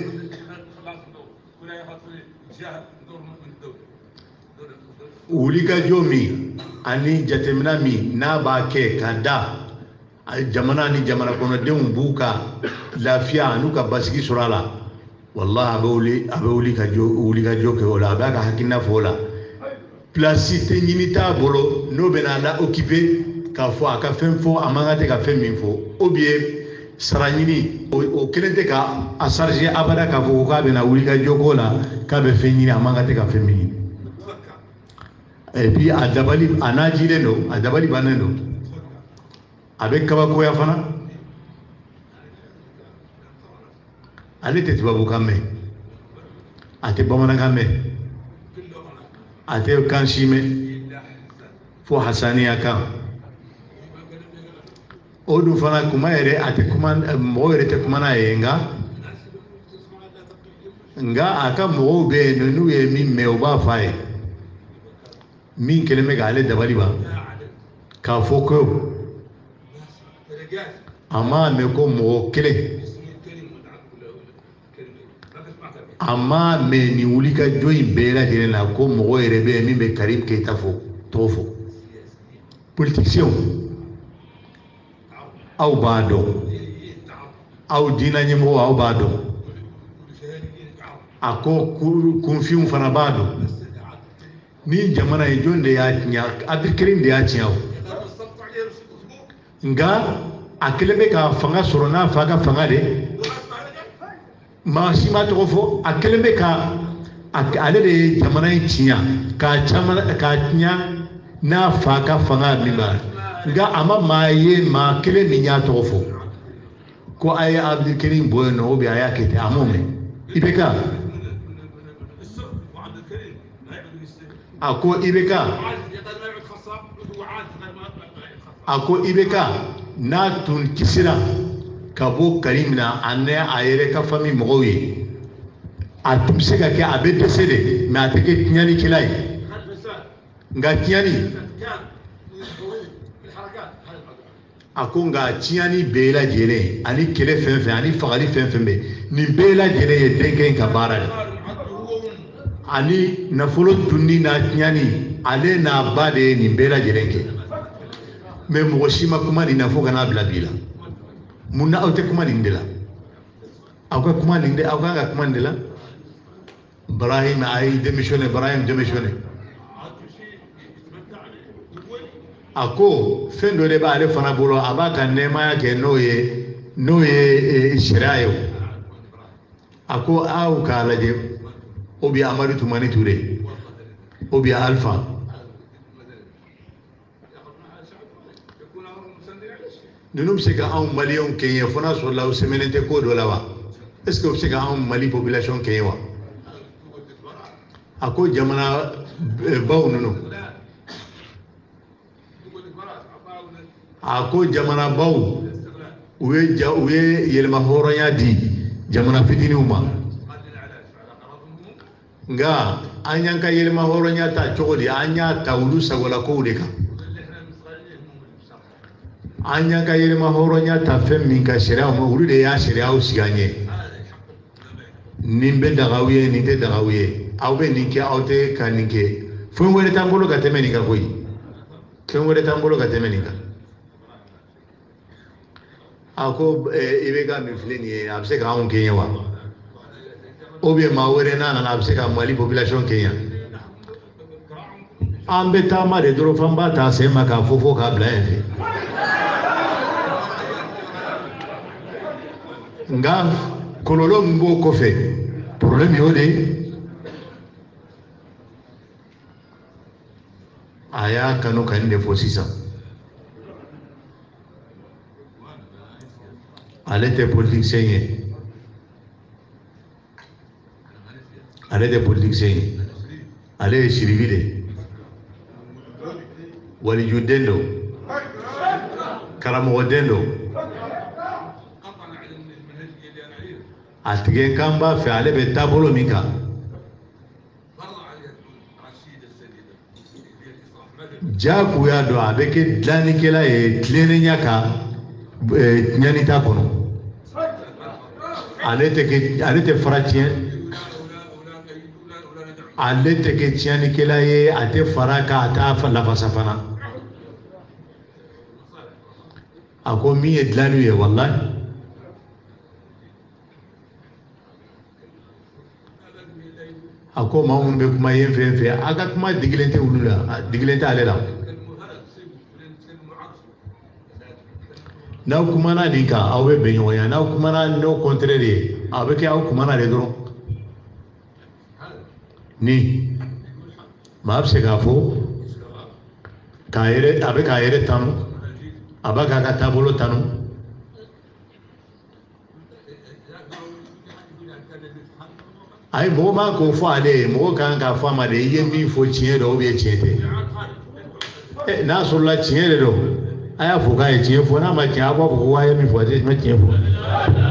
Speaker 1: wuli ka jɔ min ani jateminɛ min n'a b'a kɛ ka da jamana ni jamana kɔnɔdenw b'u ka lafiya n'u ka basigi sɔrɔ a la walahi a bɛ wuli a bɛ wuli ka jɔ wuli ka jɔ kɛ o la a b'a ka hakilina fɔ o la pilasi tɛ ɲini t'a bolo n'o bɛ na la occuper k'a fɔ a ka fɛn fɔ a man kan tɛ ka fɛn min fɔ ou bien sara ɲini o kelen tɛ ka a charger abada k'a fɔ ko k'a bɛ na wuli ka jɔ k'o la k'a bɛ fɛn ɲini a man kan tɛ ka fɛn min ɲini et puis a dabali a najilen don a dabali bannen don a bɛ kabakoya fana ale tɛ tubabukan mɛn a tɛ bamanankan mɛn a tɛ kan si mɛn fo hasaniya kan o dun fana kuma yɛrɛ a tɛ kuma mɔgɔ yɛrɛ tɛ kuma n'a ye nka nka a ka mɔgɔw bɛ yen n'u ye min mɛn o b'a fɔ a ye min kelen bɛ k'ale dabali ban k'a fɔ ko a ma mɛn ko mɔgɔ kelen a ma mɛn nin wuli ka jɔ in bɛɛ lajɛlen na ko mɔgɔ yɛrɛ bɛ yen min bɛ Karim Keita fɔ tɔgɔ fɔ politiciens aw b'a dɔn aw diinɛ ɲɛmɔgɔ aw b'a dɔn a ko kunfinw fana b'a dɔn ni jamana ye jɔn de y'a tiɲɛ Abdulkarim de y'a tiɲɛ o nka a kelen bɛ ka fanga sɔrɔ n'a fa ka fanga de maa si ma tɔgɔ fɔ a kelen bɛ ka ale de ye jamana in tiɲɛ k'a caman k'a tiɲɛ n'a fa ka fanga min b'a nka a ma maa ye maa kelen min y'a tɔgɔ fɔ ko a ye Abdulkarim bɔ yen nɔ ou bien a y'a kɛ ten a m'o mɛn I B K a ko I B K a ko I B K n'a tun kisira ka bɔ Karim na a n'a a yɛrɛ ka famille mɔgɔw ye a tun bɛ se ka kɛ a bɛ dɛsɛ de mais a tɛ kɛ tiɲɛlikɛla ye nka tiɲɛli a ko nka tiɲɛli bɛɛ lajɛlen ani kɛlɛ fɛn fɛn ani fagali fɛn fɛn bɛ nin bɛɛ lajɛlen ye denkɛ in ka baara de ani nafolo tundi na tiɲani ale n'a ba de ye nin bɛɛ lajɛlen kɛ mais mɔgɔ si ma kuma nin na fo kana bila bi la mun na aw tɛ kuma nin de la aw ka kuma nin de aw kan ka kuma nin de la Ibrahim a ye démissionné Ibrahim démissionné a ko fɛn dɔ de b'ale fana bolo a b'a ka nɛɛmaya kɛ n'o ye n'o ye sariya ye a ko aw k'a lajɛ ou bien Amadou Toumani Touré ou bien Alpha ninnu bɛ se ka anw maliyɛnw kɛɲɛ fo n'a sɔrɔ la u sɛmɛnen tɛ ko dɔ la wa est ce que u bɛ se ka anw Mali population kɛɲɛ wa a ko jamana baw ninnu a ko jamana baw u ye ja u ye yɛlɛma hɔrɔnya di jamana fitininw ma nga an y'an ka yɛlɛma hɔrɔnya ta cogo di an y'a ta olu sagola kow de kan an y'an ka yɛlɛma hɔrɔnya ta fɛn min ka sariyaw ma olu de y'a sariyaw sigi an ɲɛ nin bɛ dagaw ye nin tɛ dagaw ye aw bɛ nin kɛ aw tɛ ka nin kɛ fɛn wɛrɛ t'an bolo ka tɛmɛ nin kan koyi fɛn wɛrɛ t'an bolo ka tɛmɛ nin kan a ko i bɛ ka min filɛ nin ye a bɛ se ka anw kɛɲɛ wa ou bien maa wɛrɛ n'a nana a bɛ se ka Mali population kɛɲɛ an bɛ taama de dɔrɔn f'an b'a ta sen ma k'a fɔ fɔ k'a bila yen fɛ nka kɔlɔlɔ min b'o kɔfɛ problème y'o de ye a y'a kanu ka nin de fɔ sisan ale tɛ politicien ye ale tɛ politicien ye ale ye siribi de walijuden don karamɔgɔden don a tigɛ kan b'a fɛ ale bɛ taabolo min kan jagoya don a bɛ kɛ dilannikɛla ye tilennenya kan tiɲɛni t'a kɔnɔ ale tɛ kɛ ale tɛ fara tiɲɛ ale tɛ kɛ tiɲɛnikɛla ye a tɛ fara kan a t'a lafasa fana a ko min ye dilanni ye walahi a ko maa minnu bɛ kuma yen fɛn fɛn a ka kuma digilen tɛ olu la digilen tɛ ale la n'aw kumana nin kan aw bɛ bɛn ɲɔgɔn ye n'aw kumana n'o contraire ye a bɛ kɛ aw kumana de dɔrɔn ni maa bɛ se k'a fɔ k'a yɛrɛ a bɛ k'a yɛrɛ tanu a b'a k'a ka taabolo tanu ayi mɔgɔ ma k'o fɔ ale ye mɔgɔ kan k'a fɔ a ma de i ye min fɔ tiɲɛ don ou bien tiɲɛ tɛ ɛ n'a sɔrɔla tiɲɛ de don a y'a fɔ k'a ye tiɲɛ fɔ n'a ma tiɲɛ a b'a fɔ ko a ye min fɔ a tɛ tiɲɛ fɔ